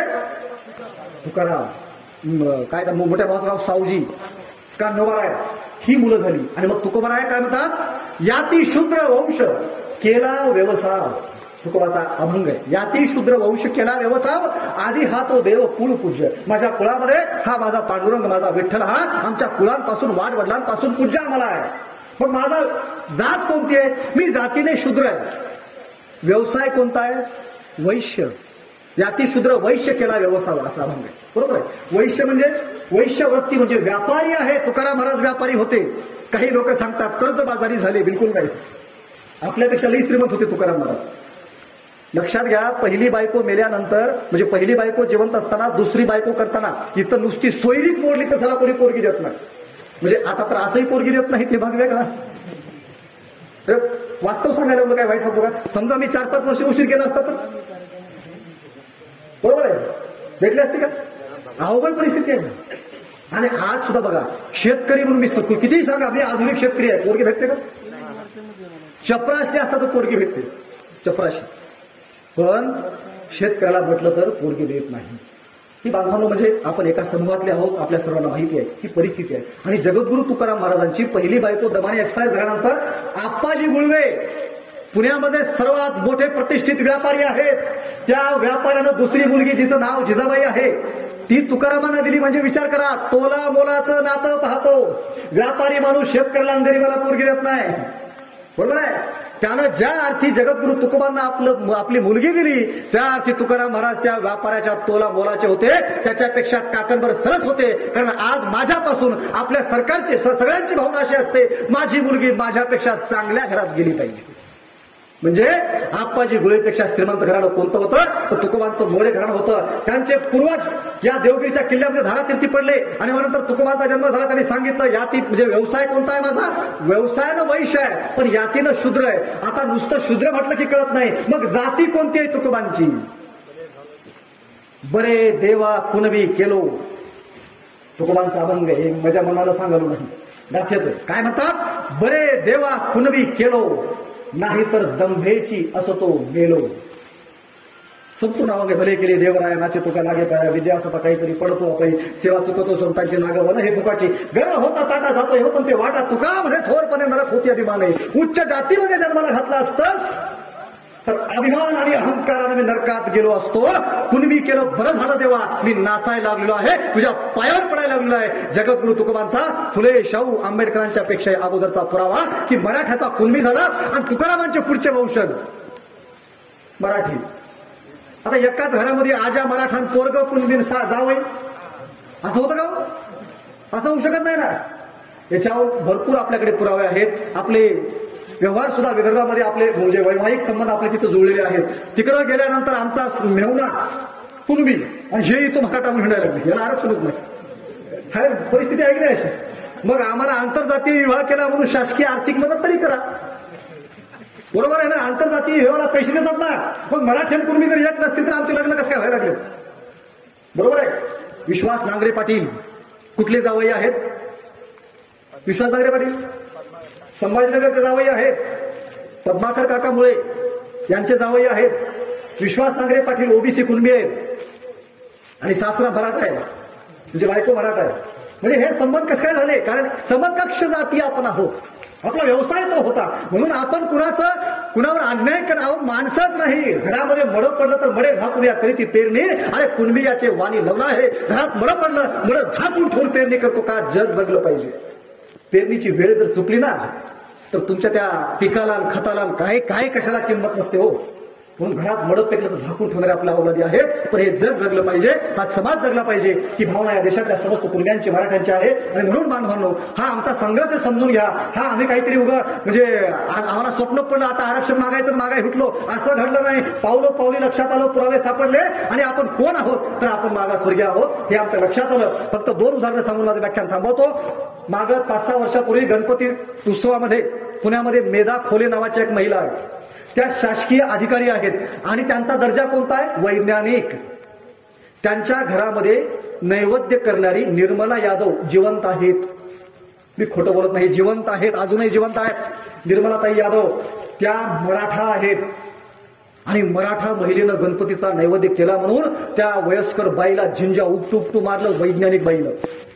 S2: तुकाराम, काय मोठ्या भावाचं नाव सावजी, कान्होबाराय. ही मुलं झाली. आणि मग तुकोबाराय काय म्हणतात, याती शूद्र वंश केला व्यवसाय. तुकोबाचा अभंग आहे, याती शूद्र वंश केला व्यवसाय, आधी हा तो देव कुळ पूज्य. माझ्या कुळामध्ये हा माझा पांडुरंग, माझा विठ्ठल हा आमच्या कुळांपासून वाढ वडिलांपासून पूज्य आम्हाला आहे. मग माझा जात कोणती आहे, मी जातीने शूद्र आहे. व्यवसाय कोणता आहे, वैश्य. याती शूद्र वैश्य केला व्यवसाय असा अभंग आहे, बरोबर आहे. वैश्य म्हणजे वैश्यवृत्ती म्हणजे व्यापारी आहे. तुकाराम महाराज व्यापारी होते. काही लोक सांगतात कर्जबाजारी झाले, बिलकुल नाही. आपल्यापेक्षा लई श्रीमंत होते तुकाराम महाराज. लक्षात घ्या, पहिली बायको मेल्यानंतर म्हणजे पहिली बायको जिवंत असताना दुसरी बायको करताना इथं नुसती सोयरीक मोडली तर त्याला कोणी पोरगी देत नाही. म्हणजे आता तर असंही पोरगी देत नाही, ते भाग वेगळा. वास्तव सांगायला एवढं काय वाईट सांगतो का. समजा मी चार पाच वर्ष उशीर केला असता तर बरोबर आहे, भेटली असते का. अवघड परिस्थिती आहे. आणि आज सुद्धा बघा, शेतकरी म्हणून मी कितीही सांगा मी आधुनिक शेतकरी आहे, पोरगी भेटते का. चपराशी असता तर पोरगी भेटते, चपराशी. पण शेतकऱ्याला म्हटलं तर पोरगी देत नाही. ही बांधवांनो म्हणजे आपण एका समूहातले आहोत, आपल्या सर्वांना माहिती आहे ही परिस्थिती आहे. आणि जगद्गुरू तुकाराम महाराजांची पहिली बायको दमाने एक्सपायर झाल्यानंतर आप्पाजी गुळवे पुण्यामध्ये सर्वात मोठे प्रतिष्ठित व्यापारी आहेत. त्या व्यापाऱ्यानं दुसरी मुलगी जिचं नाव जिजाबाई आहे ती तुकारामांना दिली. म्हणजे विचार करा, तोला मोलाचं नातं पाहतो. व्यापारी माणूस शेतकऱ्याला गरीबाला पोरगी देत नाही, बरोबर आहे. त्यानं ज्या अर्थी जगद्गुरू तुकोबांना आपलं आपली मुलगी दिली त्या अर्थी तुकाराम महाराज त्या व्यापाऱ्याच्या तोला मोलाचे होते, त्याच्यापेक्षा काकणभर सरस होते. कारण आज माझ्यापासून आपल्या सरकारची सगळ्यांची भावना अशी असते, माझी मुलगी माझ्यापेक्षा चांगल्या घरात गेली पाहिजे. म्हणजे आप्पाजी गुळेपेक्षा श्रीमंत घराणं कोणतं होतं तर तुकोबांचं मोरे घराणं होतं. त्यांचे पूर्वज या देवगिरीच्या किल्ल्यामध्ये धारातीर्थी पडले आणि नंतर तुकोबांचा जन्म झाला. त्यांनी सांगितलं याती म्हणजे व्यवसाय कोणता आहे माझा, व्यवसायानं वैश्य आहे पण यातीनं शूद्र आहे. आता नुसतं शूद्र म्हटलं की कळत नाही, मग जाती कोणती आहे तुकोबांची. बरे देवा कुणबी केलो, तुकोबांचा अभंग हे माझ्या मनाला सांगालो नाही, गाथ्यात काय म्हणतात, बरे देवा कुणबी केलो नाही तर दंभेची असतो मेलो.
S1: संपूर्ण अवघे भले केले देवराया नाचे तुका लागे पाया विद्या असता काहीतरी पडतो आपण सेवा चुकतो संतांची नागवन हे बुकाची गर्व होता ताटा जातो हे पण ते वाटा तुका म्हणजे थोरपणे नरक होती अभिमान आहे उच्च जातीमध्ये जन्माला घातला असतं तर अभिमान आणि अहंकाराने मी नरकात गेलो असतो कुणबी केलं बरं झालं तेव्हा मी नाचायला लागलेलो आहे तुझ्या पायावर पडायला लागलेलो आहे जगद्गुरु तुकोबांचा फुले शाहू आंबेडकरांच्या पेक्षा अगोदरचा पुरावा की मराठ्याचा कुणबी झाला आणि तुकारामांचे पुढचे वंशज मराठी. आता एकाच घरामध्ये आजा मराठा पोरग कुणबीन जावई असं होतं का? असं होऊ शकत नाही ना. याच्यावर भरपूर आपल्याकडे पुरावे आहेत. आपले व्यवहार सुद्धा विदर्भामध्ये आपले म्हणजे वैवाहिक संबंध आपले तिथे जुळलेले आहेत. तिकडं गेल्यानंतर आमचा मेहुणा कुणबी आणि हे येतो मराठा म्हणून हिंडायला लागले याला आरक्षणच नाही. हा परिस्थिती आहे की नाही अशी. मग आम्हाला आंतरजातीय विवाह केला म्हणून शासकीय आर्थिक मदत तरी करा. बरोबर आहे ना. आंतरजातीय विवाहाला पैसे देतात ना. मग मराठी आणि कुणबी जर एक नसतील तर आमचे लग्न कसं काय व्हायला लागले. बरोबर आहे. विश्वास नांगरे पाटील कुठले जावई आहेत? विश्वास नांगरे पाटील संभाजीनगरचे जावई आहेत. पद्माकर काका मुळे यांचे जावई आहेत. विश्वास नांगरे पाटील ओबीसी कुणबी आहेत आणि सासरा मराठा आहे म्हणजे बायको मराठा आहे. म्हणजे हे संबंध कसे काय झाले? कारण समकक्ष जाती आपण आहोत. आपला व्यवसाय तो होता म्हणून आपण कुणाचं कुणावर अन्याय करावं माणसंच नाही. घरामध्ये मडं पडलं तर मडे झाकून या करीत ती पेरणी अरे कुणबी याचे वाणी लवला आहे. घरात मडं पडलं मडं झाकून ठेवून पेरणी करतो का? जग जगलं पाहिजे. पेरणीची वेळ जर चुकली ना तर तुमच्या त्या पिकाला खताला काय काय कशाला किंमत नसते हो. म्हणून घरात मडत पेटलं तर झाकून ठेवणारे आपल्या अवलादी आहेत. पण हे जग जगलं पाहिजे. हा समाज जगला पाहिजे. ही भावना या देशातल्या समस्त कुणब्यांची मराठ्यांची आहे. आणि म्हणून बांधवांनो हा आमचा संघर्ष समजून घ्या. हा आम्ही काहीतरी उगा म्हणजे आम्हाला स्वप्न पडलं आता आरक्षण मागायचं मागाय हुटलो असं घडलं नाही. पावलो पावली लक्षात आलं पुरावे सापडले आणि आपण कोण आहोत तर आपण मागासवर्गीय आहोत हे आमच्या लक्षात आलं. फक्त दोन उदाहरणं सांगून माझं व्याख्यान थांबवतो. मागं पाच सहा वर्षापूर्वी गणपती उत्सवामध्ये पुण्यामध्ये मेधा खोले नावाची एक महिला आहे. त्या शासकीय अधिकारी आहेत आणि त्यांचा दर्जा कोणता आहे? वैज्ञानिक. त्यांच्या घरामध्ये नैवेद्य करणारी निर्मला यादव जिवंत आहेत. मी खोटं बोलत नाही. जिवंत आहेत. अजूनही जिवंत आहेत. निर्मलाताई यादव त्या मराठा आहेत आणि मराठा महिलेनं गणपतीचा नैवेद्य केला म्हणून त्या वयस्कर बाईला झिंजा उपटू उपटू मारलं वैज्ञानिक बाईनं.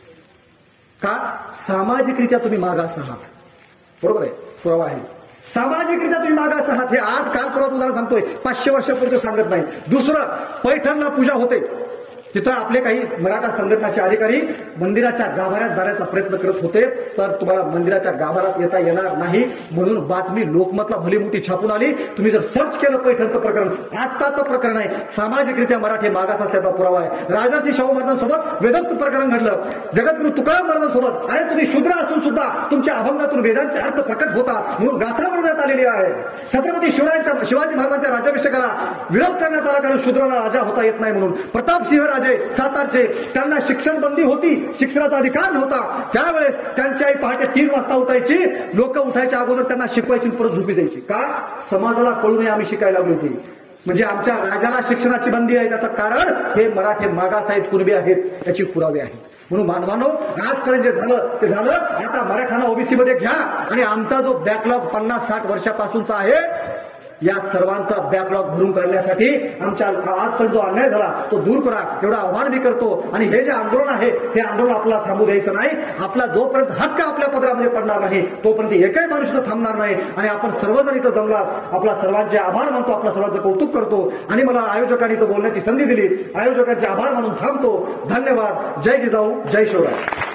S1: का? सामाजिकरित्या तुम्ही मागास आहात. बरोबर आहे. पुरावा आहे. सामाजिकरित्या तुम्ही मागास आहात. हे आज काल परवा उदाहरण सांगतोय. पाचशे वर्षापूर्वी सांगत नाही. दुसरं पैठणला पूजा होते. तिथं आपले काही मराठा संघटनाचे अधिकारी मंदिराच्या गाभाऱ्यात जाण्याचा प्रयत्न करत होते तर तुम्हाला मंदिराच्या गाभाऱ्यात येता येणार नाही म्हणून बातमी लोकमतला भली मोठी छापून आली. तुम्ही जर सर्च केलं पैठणचं प्रकरण आत्ताचं प्रकरण आहे. सामाजिकरित्या मराठी मागास असल्याचा पुरावा आहे. राजर्षी शाहू महाराजांसोबत वेदोक्त प्रकरण घडलं. जगद्गुरु तुकाराम महाराजांसोबत आणि तुम्ही शूद्र असून सुद्धा तुमच्या अभंगातून वेदांचे अर्थ प्रकट होतात म्हणून गाथा बनवण्यात आलेली आहे. छत्रपती शिवरायांच्या शिवाजी महाराजांच्या राज्याभिषेकाला विरोध करण्यात आला कारण शूद्राला राजा होता येत नाही म्हणून. प्रतापसिंह सातारचे त्यांना शिक्षण बंदी होती. शिक्षणाचा अधिकार नव्हता. त्यावेळेस त्यांची आई पहाटे तीन वाजता उठायची. लोक उठायच्या अगोदर त्यांना शिकवायची परत झोपी जायची. का? समाजाला कळू नये आम्ही शिकायला लागलो होती. म्हणजे आमच्या राजाला शिक्षणाची बंदी आहे त्याचं कारण हे मराठे मागास आहेत कुणबी आहेत याची पुरावे आहेत. म्हणून बांधवांनो आजपर्यंत जे झालं ते झालं. आता मराठ्यांना ओबीसी मध्ये घ्या आणि आमचा जो बॅकलॉग पन्नास साठ वर्षापासूनचा आहे या सर्वांचा बॅकलॉग भरून काढण्यासाठी आमच्या आजपर्यंत जो अन्याय झाला तो दूर करा एवढं आव्हान मी करतो. आणि हे जे आंदोलन आहे हे आंदोलन आपल्याला थांबू द्यायचं नाही. आपला जोपर्यंत हक्क आपल्या पदरामध्ये पडणार नाही तोपर्यंत एकही माणूस इथं थांबणार नाही. आणि आपण सर्वजण इथं जमलात आपला सर्वांचे आभार मानतो. आपल्या सर्वांचं कौतुक करतो आणि मला आयोजकांनी इथं बोलण्याची संधी दिली. आयोजकांचे आभार मानून थांबतो. धन्यवाद. जय जिजाऊ जय शिवराय.